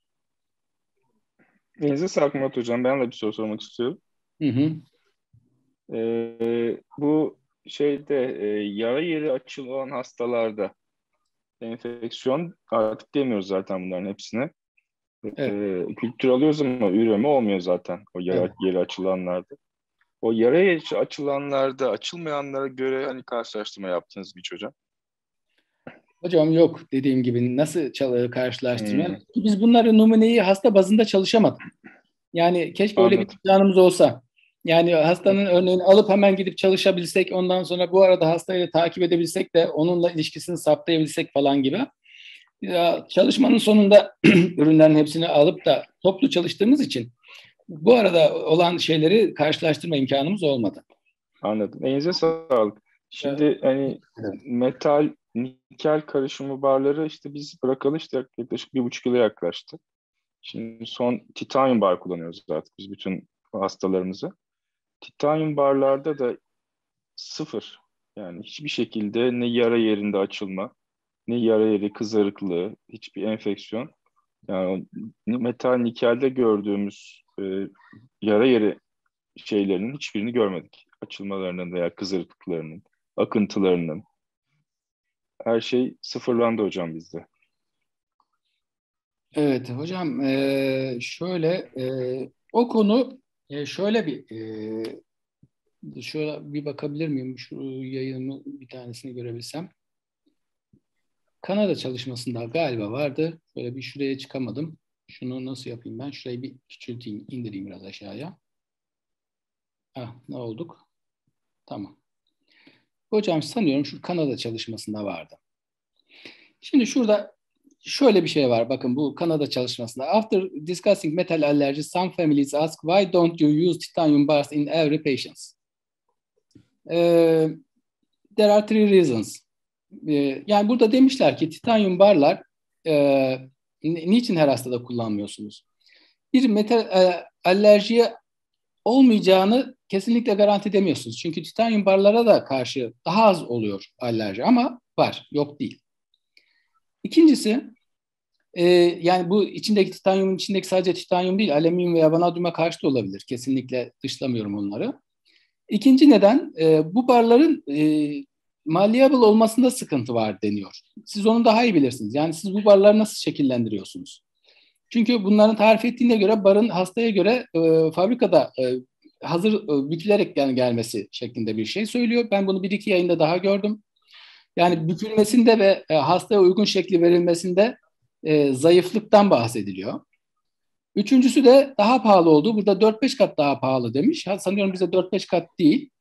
F: Elinize sağlık Murat Hocam. Ben de bir soru sormak istiyorum.
D: Hı hı.
F: Bu yara yeri açılan hastalarda enfeksiyon artık demiyoruz zaten bunların hepsine.
D: Evet.
F: Kültür alıyoruz ama üreme olmuyor zaten o yara yeri açılanlarda. O yara yeri açılanlarda açılmayanlara göre hani karşılaştırma yaptınız mı hiç hocam?
D: Hocam yok, dediğim gibi nasıl karşılaştırma? Biz bunları, numuneyi hasta bazında çalışamadık. Yani keşke öyle bir
F: Anladım.
D: imkanımız olsa. Yani hastanın örneğini alıp hemen gidip çalışabilsek, ondan sonra bu arada hastayı takip edebilsek de onunla ilişkisini saptayabilsek falan gibi. Ya, çalışmanın sonunda ürünlerin hepsini alıp da toplu çalıştığımız için bu arada olan şeyleri karşılaştırma imkanımız olmadı.
F: Anladım. Elinize sağlık. Şimdi hani metal nikel karışımı barları işte biz bırakalı işte yaklaşık 1,5 yıla yaklaştı. Şimdi son titanyum bar kullanıyoruz artık biz bütün hastalarımızı. Titanyum barlarda da sıfır. Yani hiçbir şekilde ne yara yerinde açılma, ne yara yeri kızarıklığı, hiçbir enfeksiyon. Yani metal nikelde gördüğümüz yara yeri şeylerinin hiçbirini görmedik. Açılmalarının veya kızarıklıklarının, akıntılarının. Her şey sıfırlandı hocam bizde.
D: Evet hocam, şöyle o konu şöyle şöyle bir bakabilir miyim? Şu yayını bir tanesini görebilsem. Kanada çalışmasında galiba vardı. Böyle bir şuraya çıkamadım. Şunu nasıl yapayım ben? Şurayı bir küçülteyim, indireyim biraz aşağıya. Ne olduk? Tamam. Hocam sanıyorum şu Kanada çalışmasında vardı. Şimdi şurada şöyle bir şey var. Bakın bu Kanada çalışmasında. After discussing metal allergy, some families ask why don't you use titanium bars in every patient? There are three reasons. Yani burada demişler ki titanyum barlar niçin her hastada kullanmıyorsunuz? Bir metal alerjiye olmayacağını kesinlikle garanti edemiyorsunuz. Çünkü titanyum barlara da karşı daha az oluyor alerji ama var, yok değil. İkincisi, yani bu içindeki titanyumun içindeki sadece titanyum değil, alüminyum veya vanadyuma karşı da olabilir. Kesinlikle dışlamıyorum onları. İkinci neden, bu barların malleable olmasında sıkıntı var deniyor. Siz onu daha iyi bilirsiniz. Yani siz bu barları nasıl şekillendiriyorsunuz? Çünkü bunların tarif ettiğine göre barın hastaya göre fabrikada hazır bükülerek gelmesi şeklinde bir şey söylüyor. Ben bunu bir iki yayında daha gördüm. Yani bükülmesinde ve hastaya uygun şekli verilmesinde zayıflıktan bahsediliyor. Üçüncüsü de daha pahalı olduğu. Burada 4-5 kat daha pahalı demiş. Sanıyorum bize 4-5 kat değil.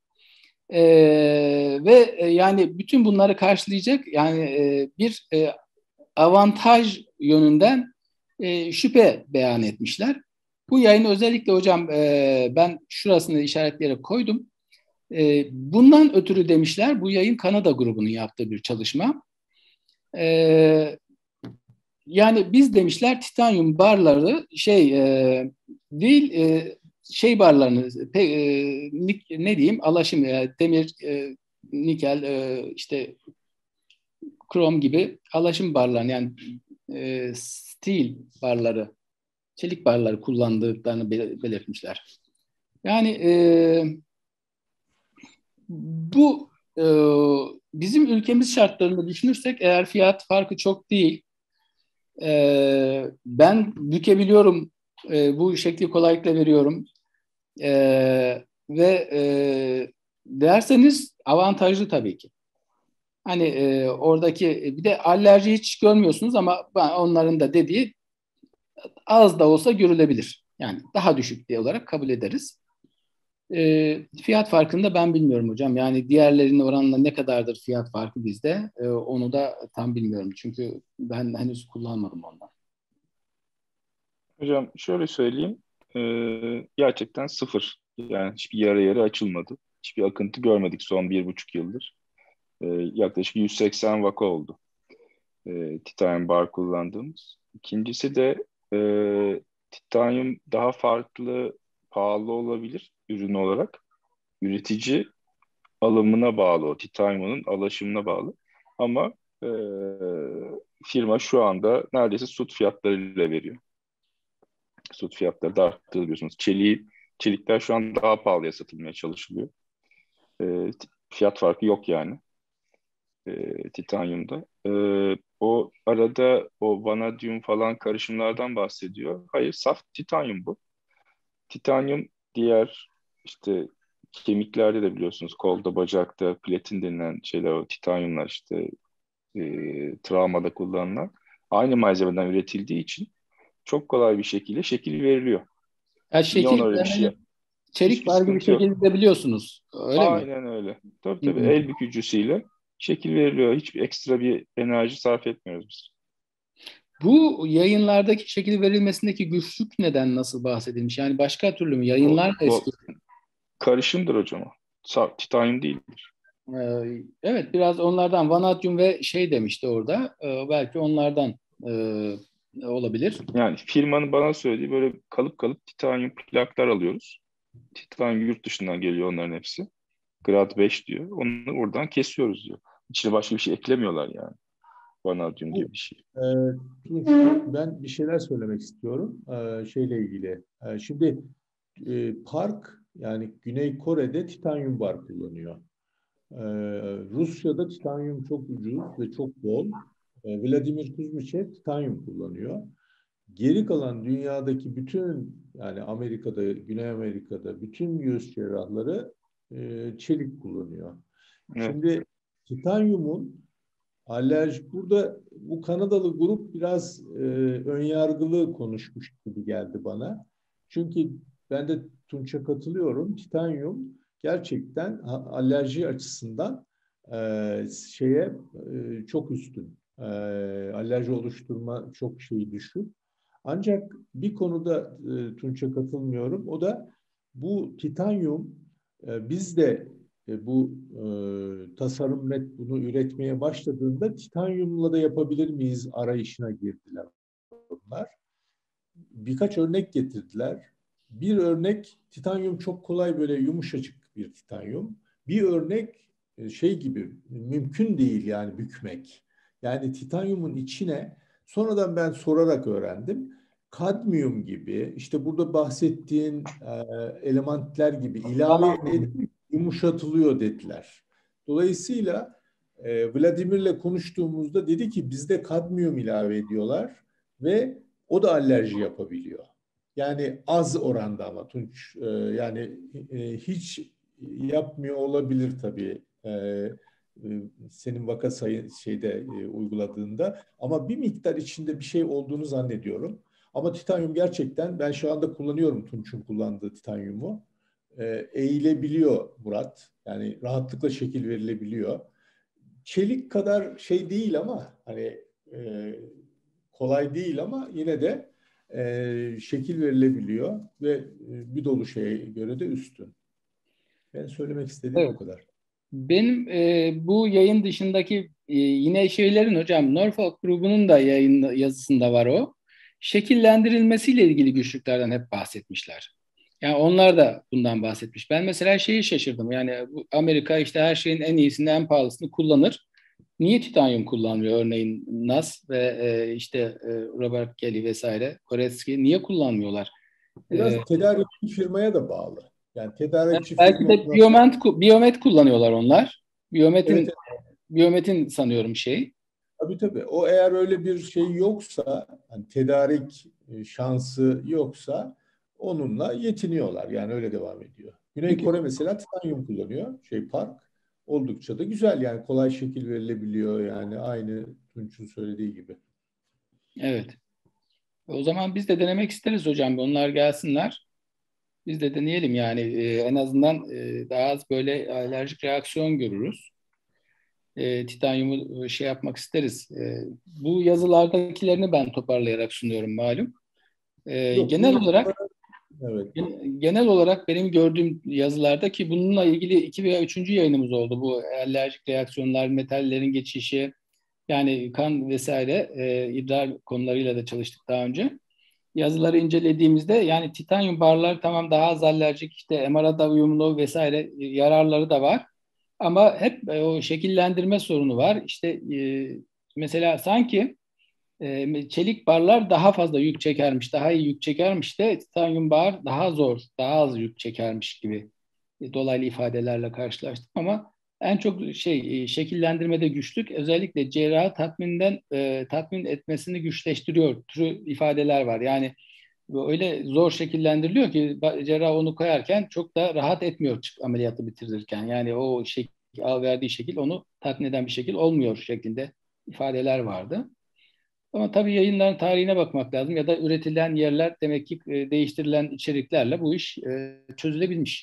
D: Yani bütün bunları karşılayacak yani bir avantaj yönünden şüphe beyan etmişler. Bu yayını özellikle hocam ben şurasını işaretleyerek koydum. Bundan ötürü demişler bu yayın Kanada grubunun yaptığı bir çalışma. Yani biz demişler titanyum barları değil barlarını ne diyeyim alaşım demir, nikel, işte krom gibi alaşım barlarını yani steel barları, çelik barları kullandıklarını belirtmişler. Yani bu bizim ülkemiz şartlarında düşünürsek eğer fiyat farkı çok değil, ben bükebiliyorum, bu şekli kolaylıkla veriyorum ve derseniz avantajlı tabii ki. Hani oradaki bir de alerji hiç görmüyorsunuz ama onların da dediği az da olsa görülebilir. Yani daha düşük diye olarak kabul ederiz. Fiyat farkını da ben bilmiyorum hocam. Yani diğerlerinin oranla ne kadardır fiyat farkı bizde onu da tam bilmiyorum. Çünkü ben henüz kullanmadım ondan.
F: Hocam şöyle söyleyeyim. Gerçekten sıfır. Yani hiçbir yarı yere açılmadı. Hiçbir akıntı görmedik son 1,5 yıldır. Yaklaşık 180 vaka oldu. Titanyum bar kullandığımız. İkincisi de titanyum daha farklı, pahalı olabilir ürün olarak. Üretici alımına bağlı o. Titanyumun alaşımına bağlı. Ama firma şu anda neredeyse süt fiyatlarıyla veriyor. Süt fiyatları da arttı biliyorsunuz. Çelikler şu an daha pahalıya satılmaya çalışılıyor. Fiyat farkı yok yani. Titanyumda. O arada o vanadyum falan karışımlardan bahsediyor. Hayır, saf titanyum bu. Titanyum diğer işte kemiklerde de biliyorsunuz kolda, bacakta platin denilen şeyler, o titanyumlar işte travmada kullanılan aynı malzemeden üretildiği için çok kolay bir şekilde şekil veriliyor.
D: Yani
F: Niye ona
D: şekil
F: öyle bir şey?
D: çelik
F: Hiçbir
D: var gibi
F: sıkıntı yok.
D: şekil biliyorsunuz. Öyle mi?
F: Aynen öyle. Tabii el bükücüsüyle şekil veriliyor. Hiçbir ekstra bir enerji sarf etmiyoruz biz.
D: Bu yayınlardaki şekil verilmesindeki güçlük neden nasıl bahsedilmiş? Yani başka türlü mü? Yayınlar da eski.
F: Karışımdır hocam o. Titanyum değildir.
D: Evet, biraz onlardan vanadyum ve demişti orada. Belki onlardan olabilir.
F: Yani firmanın bana söylediği böyle kalıp kalıp titanyum plaklar alıyoruz. Titanyum yurt dışından geliyor onların hepsi. Grad 5 diyor. Onu oradan kesiyoruz diyor. İçine başka bir şey eklemiyorlar yani. Vanadyum gibi bir şey.
A: Ben bir şeyler söylemek istiyorum şeyle ilgili. Şimdi Park yani Güney Kore'de titanyum bar kullanıyor. Rusya'da titanyum çok ucuz ve çok bol. Vladimir Kuzmichev titanyum kullanıyor. Geri kalan dünyadaki bütün yani Amerika'da, Güney Amerika'da bütün göğüs cerrahları çelik kullanıyor.
F: Evet.
A: Şimdi titanyumun alerji burada bu Kanadalı grup biraz önyargılı konuşmuş gibi geldi bana. Çünkü ben de Tunç'a katılıyorum. Titanyum gerçekten alerji açısından çok üstün. Alerji oluşturma çok düşük. Ancak bir konuda Tunç'a katılmıyorum. O da bu titanyum biz de bu tasarım bunu üretmeye başladığında titanyumla da yapabilir miyiz arayışına girdiler bunlar. Birkaç örnek getirdiler. Bir örnek titanyum çok kolay böyle yumuşacık bir titanyum. Bir örnek gibi mümkün değil yani bükmek. Yani titanyumun içine sonradan ben sorarak öğrendim. Kadmiyum gibi işte burada bahsettiğin elementler gibi ilave edip yumuşatılıyor dediler. Dolayısıyla Vladimir'le konuştuğumuzda dedi ki bizde kadmiyum ilave ediyorlar ve o da alerji yapabiliyor. Yani az oranda ama Tunç yani hiç yapmıyor olabilir tabii senin vaka uyguladığında ama bir miktar içinde bir şey olduğunu zannediyorum. Ama titanyum gerçekten ben şu anda kullanıyorum Tunç'un kullandığı titanyumu. Eğilebiliyor Murat. Yani rahatlıkla şekil verilebiliyor. Çelik kadar değil ama hani kolay değil ama yine de şekil verilebiliyor ve bir dolu şeye göre de üstün. Ben söylemek istediğim o kadar.
D: Benim bu yayın dışındaki yine şeylerin hocam Norfolk grubunun da yazısında var o. Şekillendirilmesiyle ilgili güçlüklerden hep bahsetmişler. Yani onlar da bundan bahsetmiş. Ben mesela şaşırdım. Yani Amerika işte her şeyin en iyisini, en pahalısını kullanır. Niye titanyum kullanmıyor örneğin NAS ve Robert Kelly vesaire, Koretsky niye kullanmıyorlar?
A: Biraz tedarikçi firmaya da bağlı. Yani tedarikçi
D: belki de Biomet kullanıyorlar onlar. Biomet'in sanıyorum
A: Tabii. O eğer öyle bir yoksa, hani tedarik şansı yoksa onunla yetiniyorlar. Yani öyle devam ediyor. Güney Kore mesela titanyum kullanıyor. Park. Oldukça da güzel yani kolay şekil verilebiliyor yani aynı Tunç'un söylediği gibi.
D: Evet. O zaman biz de denemek isteriz hocam. Onlar gelsinler. Biz de deneyelim yani en azından daha az böyle alerjik reaksiyon görürüz. Titanyumu yapmak isteriz. Bu yazılardakilerini ben toparlayarak sunuyorum malum. Genel olarak benim gördüğüm yazılarda ki bununla ilgili 2 veya 3. yayınımız oldu. Bu alerjik reaksiyonlar, metallerin geçişi, yani kan vesaire idrar konularıyla da çalıştık daha önce. Yazıları incelediğimizde yani titanyum barlar tamam daha az alerjik, işte MR'da uyumlu vesaire yararları da var. Ama hep o şekillendirme sorunu var. İşte mesela sanki çelik barlar daha fazla yük çekermiş, daha iyi yük çekermiş de titanyum bar daha zor, daha az yük çekermiş gibi dolaylı ifadelerle karşılaştım ama en çok şekillendirmede güçlük özellikle cerrahı tatmin etmesini güçleştiriyor türü ifadeler var. Yani öyle zor şekillendiriliyor ki cerrah onu koyarken çok da rahat etmiyor ameliyatı bitirirken. Yani o verdiği şekil onu tatmin eden bir şekil olmuyor şeklinde ifadeler vardı. Ama tabii yayınların tarihine bakmak lazım ya da üretilen yerler demek ki değiştirilen içeriklerle bu iş çözülebilmiş.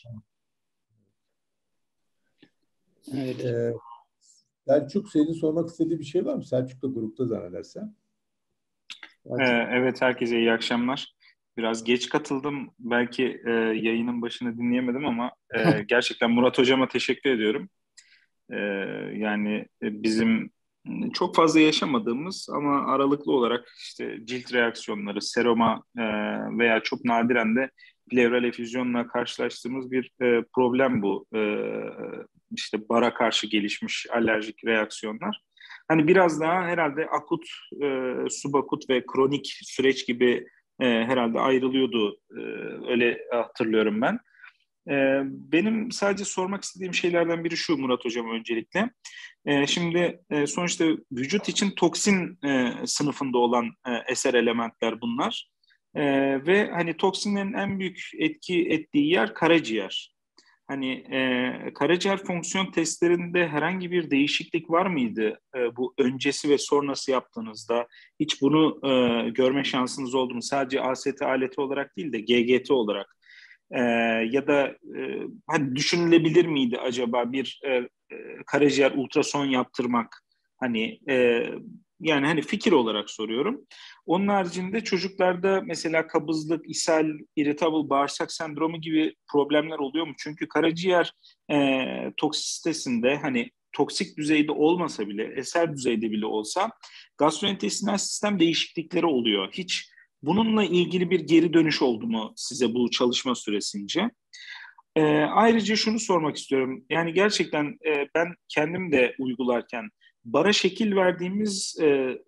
A: Evet. Selçuk senin sormak istediği bir şey var mı? Selçuk da grupta zannedersem.
F: Evet, herkese iyi akşamlar. Biraz geç katıldım. Belki yayının başını dinleyemedim ama gerçekten Murat Hocam'a teşekkür ediyorum. Yani bizim çok fazla yaşamadığımız ama aralıklı olarak işte cilt reaksiyonları, seroma veya çok nadiren de plevral efüzyonla karşılaştığımız bir problem bu. İşte bara karşı gelişmiş alerjik reaksiyonlar. Hani biraz daha herhalde akut, subakut ve kronik süreç gibi herhalde ayrılıyordu. Öyle hatırlıyorum ben. Benim sadece sormak istediğim şeylerden biri şu Murat Hocam öncelikle. Şimdi sonuçta vücut için toksin sınıfında olan eser elementler bunlar. Ve hani toksinlerin en büyük etki ettiği yer karaciğer.
G: Hani karaciğer fonksiyon testlerinde herhangi bir değişiklik var mıydı bu öncesi ve sonrası yaptığınızda? Hiç bunu görme şansınız oldu mu? Sadece AST aleti olarak değil de GGT olarak. Ya da hani düşünülebilir miydi acaba bir karaciğer ultrason yaptırmak? Hani yani hani fikir olarak soruyorum. Onun haricinde çocuklarda mesela kabızlık, ishal, irritable bağırsak sendromu gibi problemler oluyor mu? Çünkü karaciğer toksisitesinde hani toksik düzeyde olmasa bile, eser düzeyde bile olsa gastrointestinal sistem değişiklikleri oluyor. Hiç bununla ilgili bir geri dönüş oldu mu size bu çalışma süresince? Ayrıca şunu sormak istiyorum. Yani gerçekten ben kendim de uygularken bara şekil verdiğimiz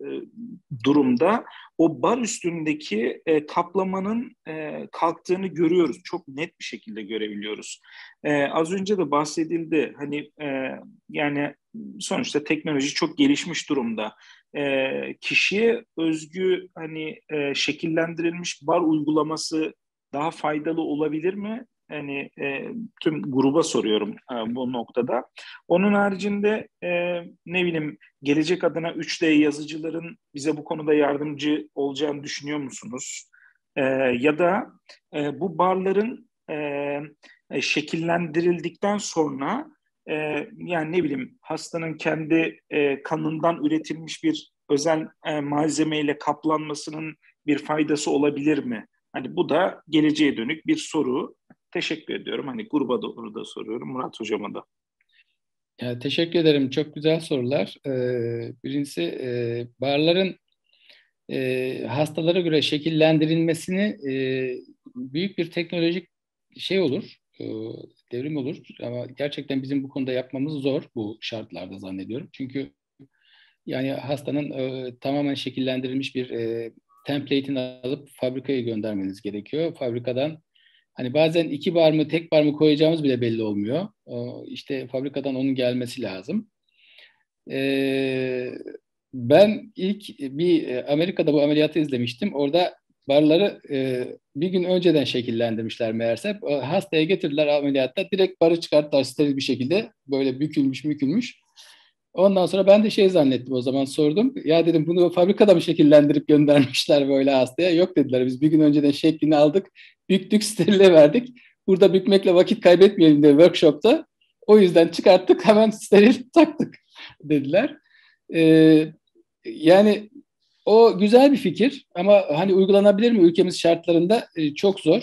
G: durumda o bar üstündeki kaplamanın kalktığını görüyoruz. Çok net bir şekilde görebiliyoruz. Az önce de bahsedildi. Hani yani sonuçta teknoloji çok gelişmiş durumda. Kişiye özgü hani şekillendirilmiş bar uygulaması daha faydalı olabilir mi? Yani tüm gruba soruyorum bu noktada. Onun haricinde ne bileyim gelecek adına 3D yazıcıların bize bu konuda yardımcı olacağını düşünüyor musunuz? Ya da bu barların şekillendirildikten sonra yani ne bileyim hastanın kendi kanından üretilmiş bir özel malzemeyle kaplanmasının bir faydası olabilir mi? Hani bu da geleceğe dönük bir soru. Teşekkür ediyorum. Hani gruba doğru da soruyorum. Murat Hocama da.
D: Ya, teşekkür ederim. Çok güzel sorular. Birincisi barların hastalara göre şekillendirilmesini büyük bir teknolojik şey olur, devrim olur. Ama gerçekten bizim bu konuda yapmamız zor bu şartlarda zannediyorum. Çünkü yani hastanın tamamen şekillendirilmiş bir template'ini alıp fabrikaya göndermeniz gerekiyor. Fabrikadan hani bazen 2 bar mı tek bar mı koyacağımız bile belli olmuyor. İşte fabrikadan onun gelmesi lazım. Ben ilk bir Amerika'da bu ameliyatı izlemiştim. Orada barları bir gün önceden şekillendirmişler meğerse. Hastaya getirdiler ameliyatta. Direkt barı çıkarttılar steril bir şekilde. Böyle bükülmüş. Ondan sonra ben de şey zannettim, o zaman sordum. Ya dedim, bunu fabrikada mı şekillendirip göndermişler böyle hastaya? Yok dediler, biz bir gün önceden şeklini aldık, büktük, sterile verdik. Burada bükmekle vakit kaybetmeyelim diye workshopta. O yüzden çıkarttık, hemen steril taktık dediler. Yani o güzel bir fikir ama hani uygulanabilir mi ülkemiz şartlarında, çok zor.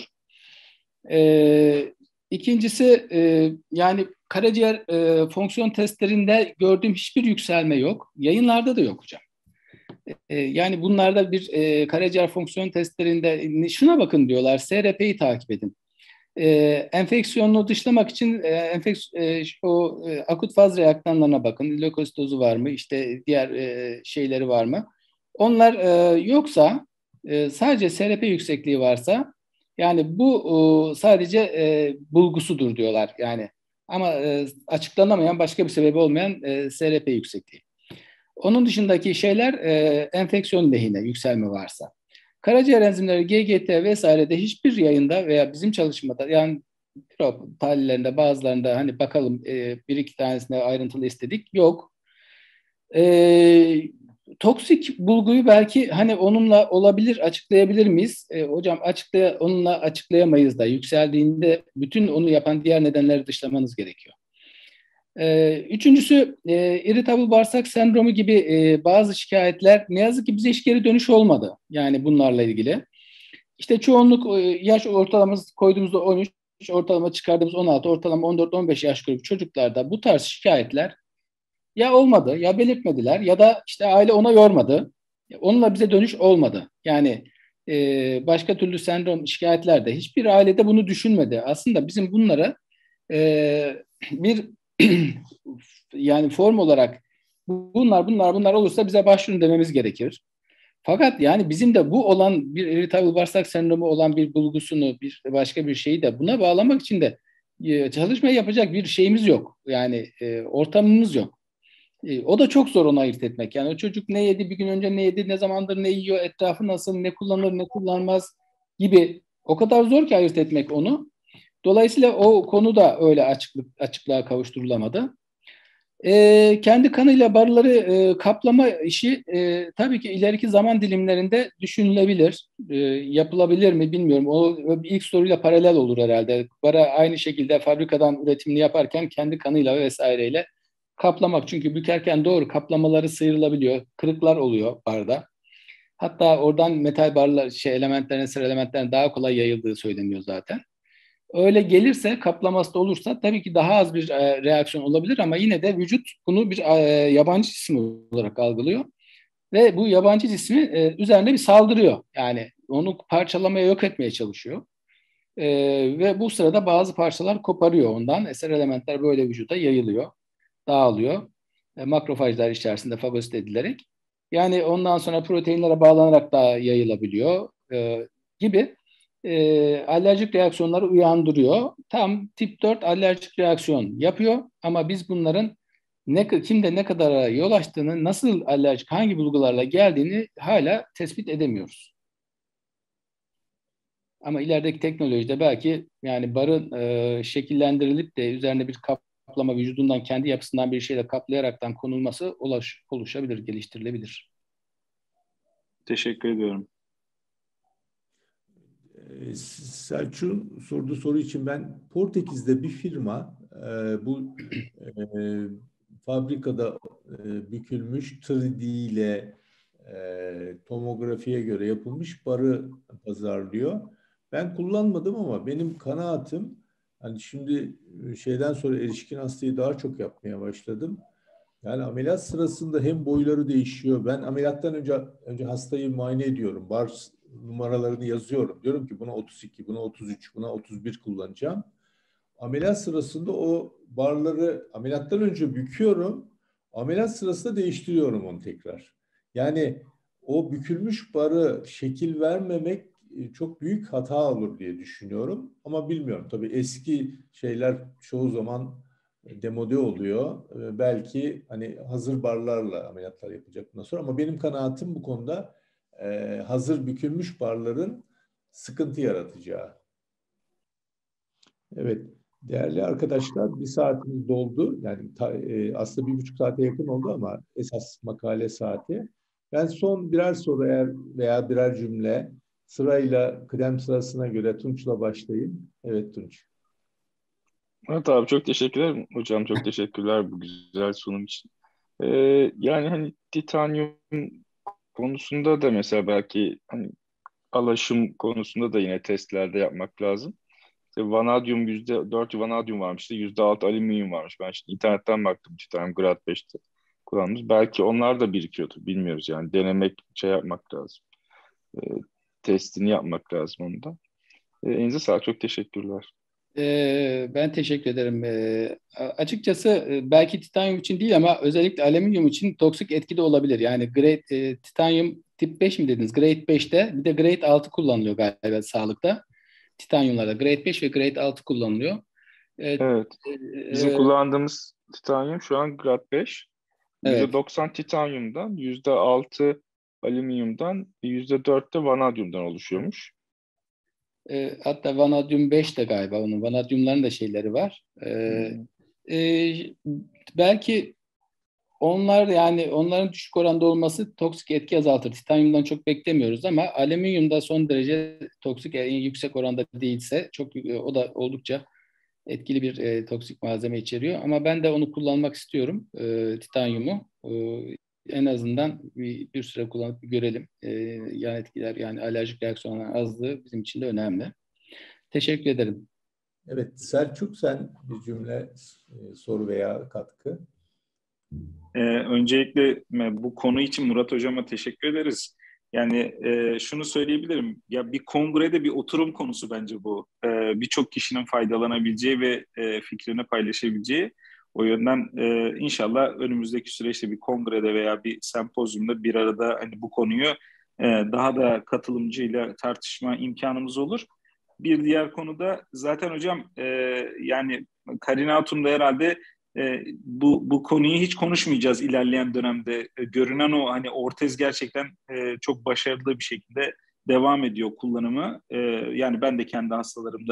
D: İkincisi yani karaciğer fonksiyon testlerinde gördüğüm hiçbir yükselme yok. Yayınlarda da yok hocam. Yani bunlarda bir karaciğer fonksiyon testlerinde şuna bakın diyorlar, SRP'yi takip edin. Enfeksiyonunu dışlamak için akut faz reaktanlarına bakın. Lökositozu var mı? İşte diğer şeyleri var mı? Onlar yoksa, sadece SRP yüksekliği varsa, yani bu sadece bulgusudur diyorlar. Yani ama açıklanamayan, başka bir sebebi olmayan SRP yüksekliği. Onun dışındaki şeyler enfeksiyon lehine yükselme varsa. Karaciğer enzimleri GGT vesairede hiçbir yayında veya bizim çalışmada, yani tahlillerinde bazılarında hani bakalım bir iki tanesine ayrıntılı istedik, yok. Toksik bulguyu belki hani onunla olabilir, açıklayabilir miyiz? Hocam onunla açıklayamayız da, yükseldiğinde bütün onu yapan diğer nedenleri dışlamanız gerekiyor. Üçüncüsü irritable bağırsak sendromu gibi bazı şikayetler, ne yazık ki bize hiç geri dönüş olmadı. Yani bunlarla ilgili. İşte çoğunluk yaş ortalaması koyduğumuzda 13, ortalama çıkardığımız 16, ortalama 14-15 yaş grubu çocuklarda bu tarz şikayetler ya olmadı, ya belirtmediler, ya da işte aile ona yormadı. Onunla bize dönüş olmadı. Yani başka türlü sendrom şikayetlerde hiçbir ailede bunu düşünmedi. Aslında bizim bunlara bir yani form olarak bunlar olursa bize başvurun dememiz gerekir. Fakat yani bizim de bu olan bir irritable bağırsak sendromu olan bir bulgusunu, bir başka bir şeyi de buna bağlamak için de çalışma yapacak bir şeyimiz yok. Yani ortamımız yok. O da çok zor, onu ayırt etmek. Yani o çocuk ne yedi, bir gün önce ne yedi, ne zamandır ne yiyor, etrafı nasıl, ne kullanır, ne kullanmaz gibi. O kadar zor ki ayırt etmek onu. Dolayısıyla o konu da öyle açıklığa kavuşturulamadı. Kendi kanıyla barıları kaplama işi tabii ki ileriki zaman dilimlerinde düşünülebilir. Yapılabilir mi bilmiyorum. O ilk soruyla paralel olur herhalde. Bara aynı şekilde fabrikadan üretimini yaparken kendi kanıyla vesaireyle kaplamak. Çünkü bükerken doğru kaplamaları sıyrılabiliyor. Kırıklar oluyor barda. Hatta oradan metal barlar, elementlerin, sıra elementlerin daha kolay yayıldığı söyleniyor zaten. Öyle gelirse, kaplaması da olursa tabii ki daha az bir reaksiyon olabilir ama yine de vücut bunu bir yabancı cisim olarak algılıyor. Ve bu yabancı cismi üzerine bir saldırıyor. Yani onu parçalamaya, yok etmeye çalışıyor. Ve bu sırada bazı parçalar koparıyor ondan. Eser elementler böyle vücuda yayılıyor, dağılıyor. Makrofajlar içerisinde fagosит edilerek. Yani ondan sonra proteinlere bağlanarak da yayılabiliyor gibi alerjik reaksiyonları uyandırıyor. Tam tip 4 alerjik reaksiyon yapıyor ama biz bunların kimde ne kadar yol açtığını, nasıl alerjik, hangi bulgularla geldiğini hala tespit edemiyoruz. Ama ilerideki teknolojide belki yani barın şekillendirilip de üzerine bir kaplama, vücudundan kendi yapısından bir şeyle kaplayaraktan konulması oluşabilir, geliştirilebilir.
G: Teşekkür ediyorum.
A: Selçuk'un sorduğu soru için ben Portekiz'de bir firma bu fabrikada bükülmüş 3D ile tomografiye göre yapılmış barı pazarlıyor. Ben kullanmadım ama benim kanaatim, hani şimdi şeyden sonra erişkin hastayı daha çok yapmaya başladım. Yani ameliyat sırasında hem boyları değişiyor. Ben ameliyattan önce hastayı muayene ediyorum. Bar numaralarını yazıyorum. Diyorum ki buna 32, buna 33, buna 31 kullanacağım. Ameliyat sırasında o barları ameliyattan önce büküyorum. Ameliyat sırasında değiştiriyorum onu tekrar. Yani o bükülmüş barı şekil vermemek çok büyük hata olur diye düşünüyorum. Ama bilmiyorum. Tabii eski şeyler çoğu zaman demode oluyor. Belki hani hazır barlarla ameliyatlar yapacak bundan sonra. Ama benim kanaatim bu konuda hazır bükülmüş barların sıkıntı yaratacağı. Evet. Değerli arkadaşlar, bir saatimiz doldu. Yani aslında 1,5 saate yakın oldu ama esas makale saati. Ben son birer soru veya birer cümle sırayla kıdem sırasına göre Tunç'la başlayayım. Evet Tunç.
F: Evet abi, çok teşekkürler. Hocam çok teşekkürler bu güzel sunum için. Yani hani titanyum konusunda da mesela belki hani alaşım konusunda da yine testlerde yapmak lazım. İşte vanadyum %4 vanadyum varmış, %6 alüminyum varmış. Ben şimdi internetten baktım, titanyum grad 5'te kullanmış. Belki onlar da birikiyordur, bilmiyoruz yani. Denemek, yapmak lazım. Testini yapmak lazım onu da. Elinize sağlık, çok teşekkürler.
D: Ben teşekkür ederim. Açıkçası belki titanyum için değil ama özellikle alüminyum için toksik etki de olabilir. Yani titanyum tip 5 mi dediniz? Grade 5'te bir de grade 6 kullanılıyor galiba sağlıkta. Titanyumlarda grade 5 ve grade 6 kullanılıyor.
F: Evet. Bizim kullandığımız titanyum şu an grad 5.
D: Evet.
F: %90 titanyumdan, %6 alüminyumdan, %4 de vanadyumdan oluşuyormuş.
D: Hatta vanadyum 5 de galiba, onun vanadyumların da şeyleri var. Belki onların düşük oranda olması toksik etki azaltır. Titanyumdan çok beklemiyoruz ama alüminyumda son derece toksik, yüksek oranda değilse o da oldukça etkili bir toksik malzeme içeriyor. Ama ben de onu kullanmak istiyorum, titanyumu. En azından bir süre kullanıp görelim. Yan etkiler, yani alerjik reaksiyonların azlığı bizim için de önemli. Teşekkür ederim.
A: Evet, Selçuk, sen bir cümle, soru veya katkı.
G: Öncelikle bu konu için Murat Hocam'a teşekkür ederiz. Yani şunu söyleyebilirim. Ya bir kongrede bir oturum konusu bence bu. Birçok kişinin faydalanabileceği ve fikrini paylaşabileceği. O yönden inşallah önümüzdeki süreçte bir kongrede veya bir sempozyumda bir arada hani bu konuyu daha da katılımcıyla tartışma imkanımız olur. Bir diğer konuda zaten hocam yani Karina Hatun da herhalde bu konuyu hiç konuşmayacağız ilerleyen dönemde. Görünen o hani ortez gerçekten çok başarılı bir şekilde devam ediyor kullanımı. Yani ben de kendi hastalarımda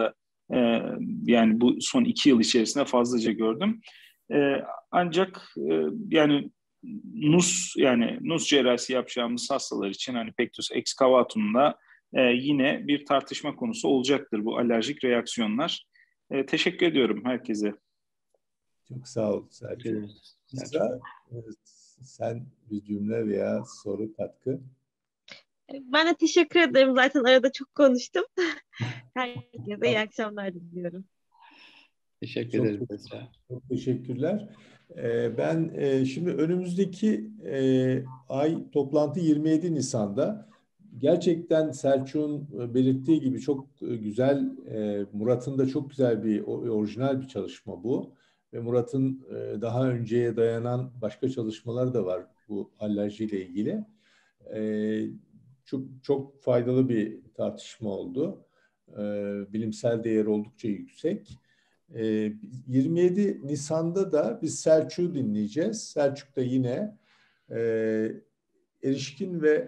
G: Yani bu son 2 yıl içerisinde fazlaca gördüm. Ancak yani nus cerrahisi yapacağımız hastalar için hani pectus excavatum'da yine bir tartışma konusu olacaktır bu alerjik reaksiyonlar. Teşekkür ediyorum herkese.
A: Çok sağ ol Selçuk. Sıra, sen bir cümle veya soru, katkı.
E: Ben de teşekkür ederim. Zaten arada çok konuştum. Herkese iyi akşamlar diliyorum.
D: Teşekkür ederim.
A: Çok teşekkürler. Ben şimdi önümüzdeki ay toplantı 27 Nisan'da. Gerçekten Selçuk'un belirttiği gibi çok güzel, Murat'ın da çok güzel bir orijinal bir çalışma bu. Ve Murat'ın daha önceye dayanan başka çalışmaları da var bu alerjiyle ilgili. Çok faydalı bir tartışma oldu. Bilimsel değeri oldukça yüksek. 27 Nisan'da da biz Selçuk'u dinleyeceğiz. Selçuk da yine erişkin ve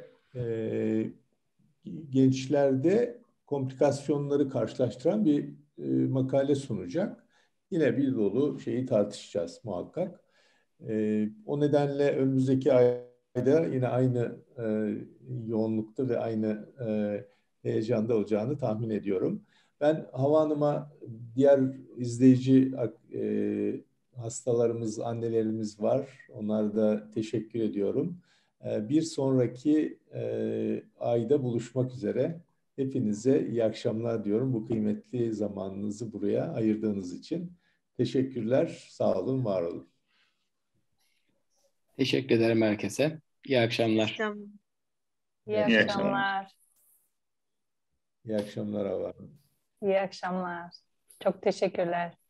A: gençlerde komplikasyonları karşılaştıran bir makale sunacak. Yine bir dolu şeyi tartışacağız muhakkak. O nedenle önümüzdeki ayda yine aynı yoğunlukta ve aynı heyecanda olacağını tahmin ediyorum. Ben Hava Hanım'a, diğer izleyici hastalarımız, annelerimiz var. Onlara da teşekkür ediyorum. Bir sonraki ayda buluşmak üzere. Hepinize iyi akşamlar diyorum. Bu kıymetli zamanınızı buraya ayırdığınız için. Teşekkürler. Sağ olun, var olun.
D: Teşekkür ederim herkese. İyi akşamlar.
C: İyi akşamlar.
A: İyi akşamlar Hava Hanım.
C: İyi akşamlar. Çok teşekkürler.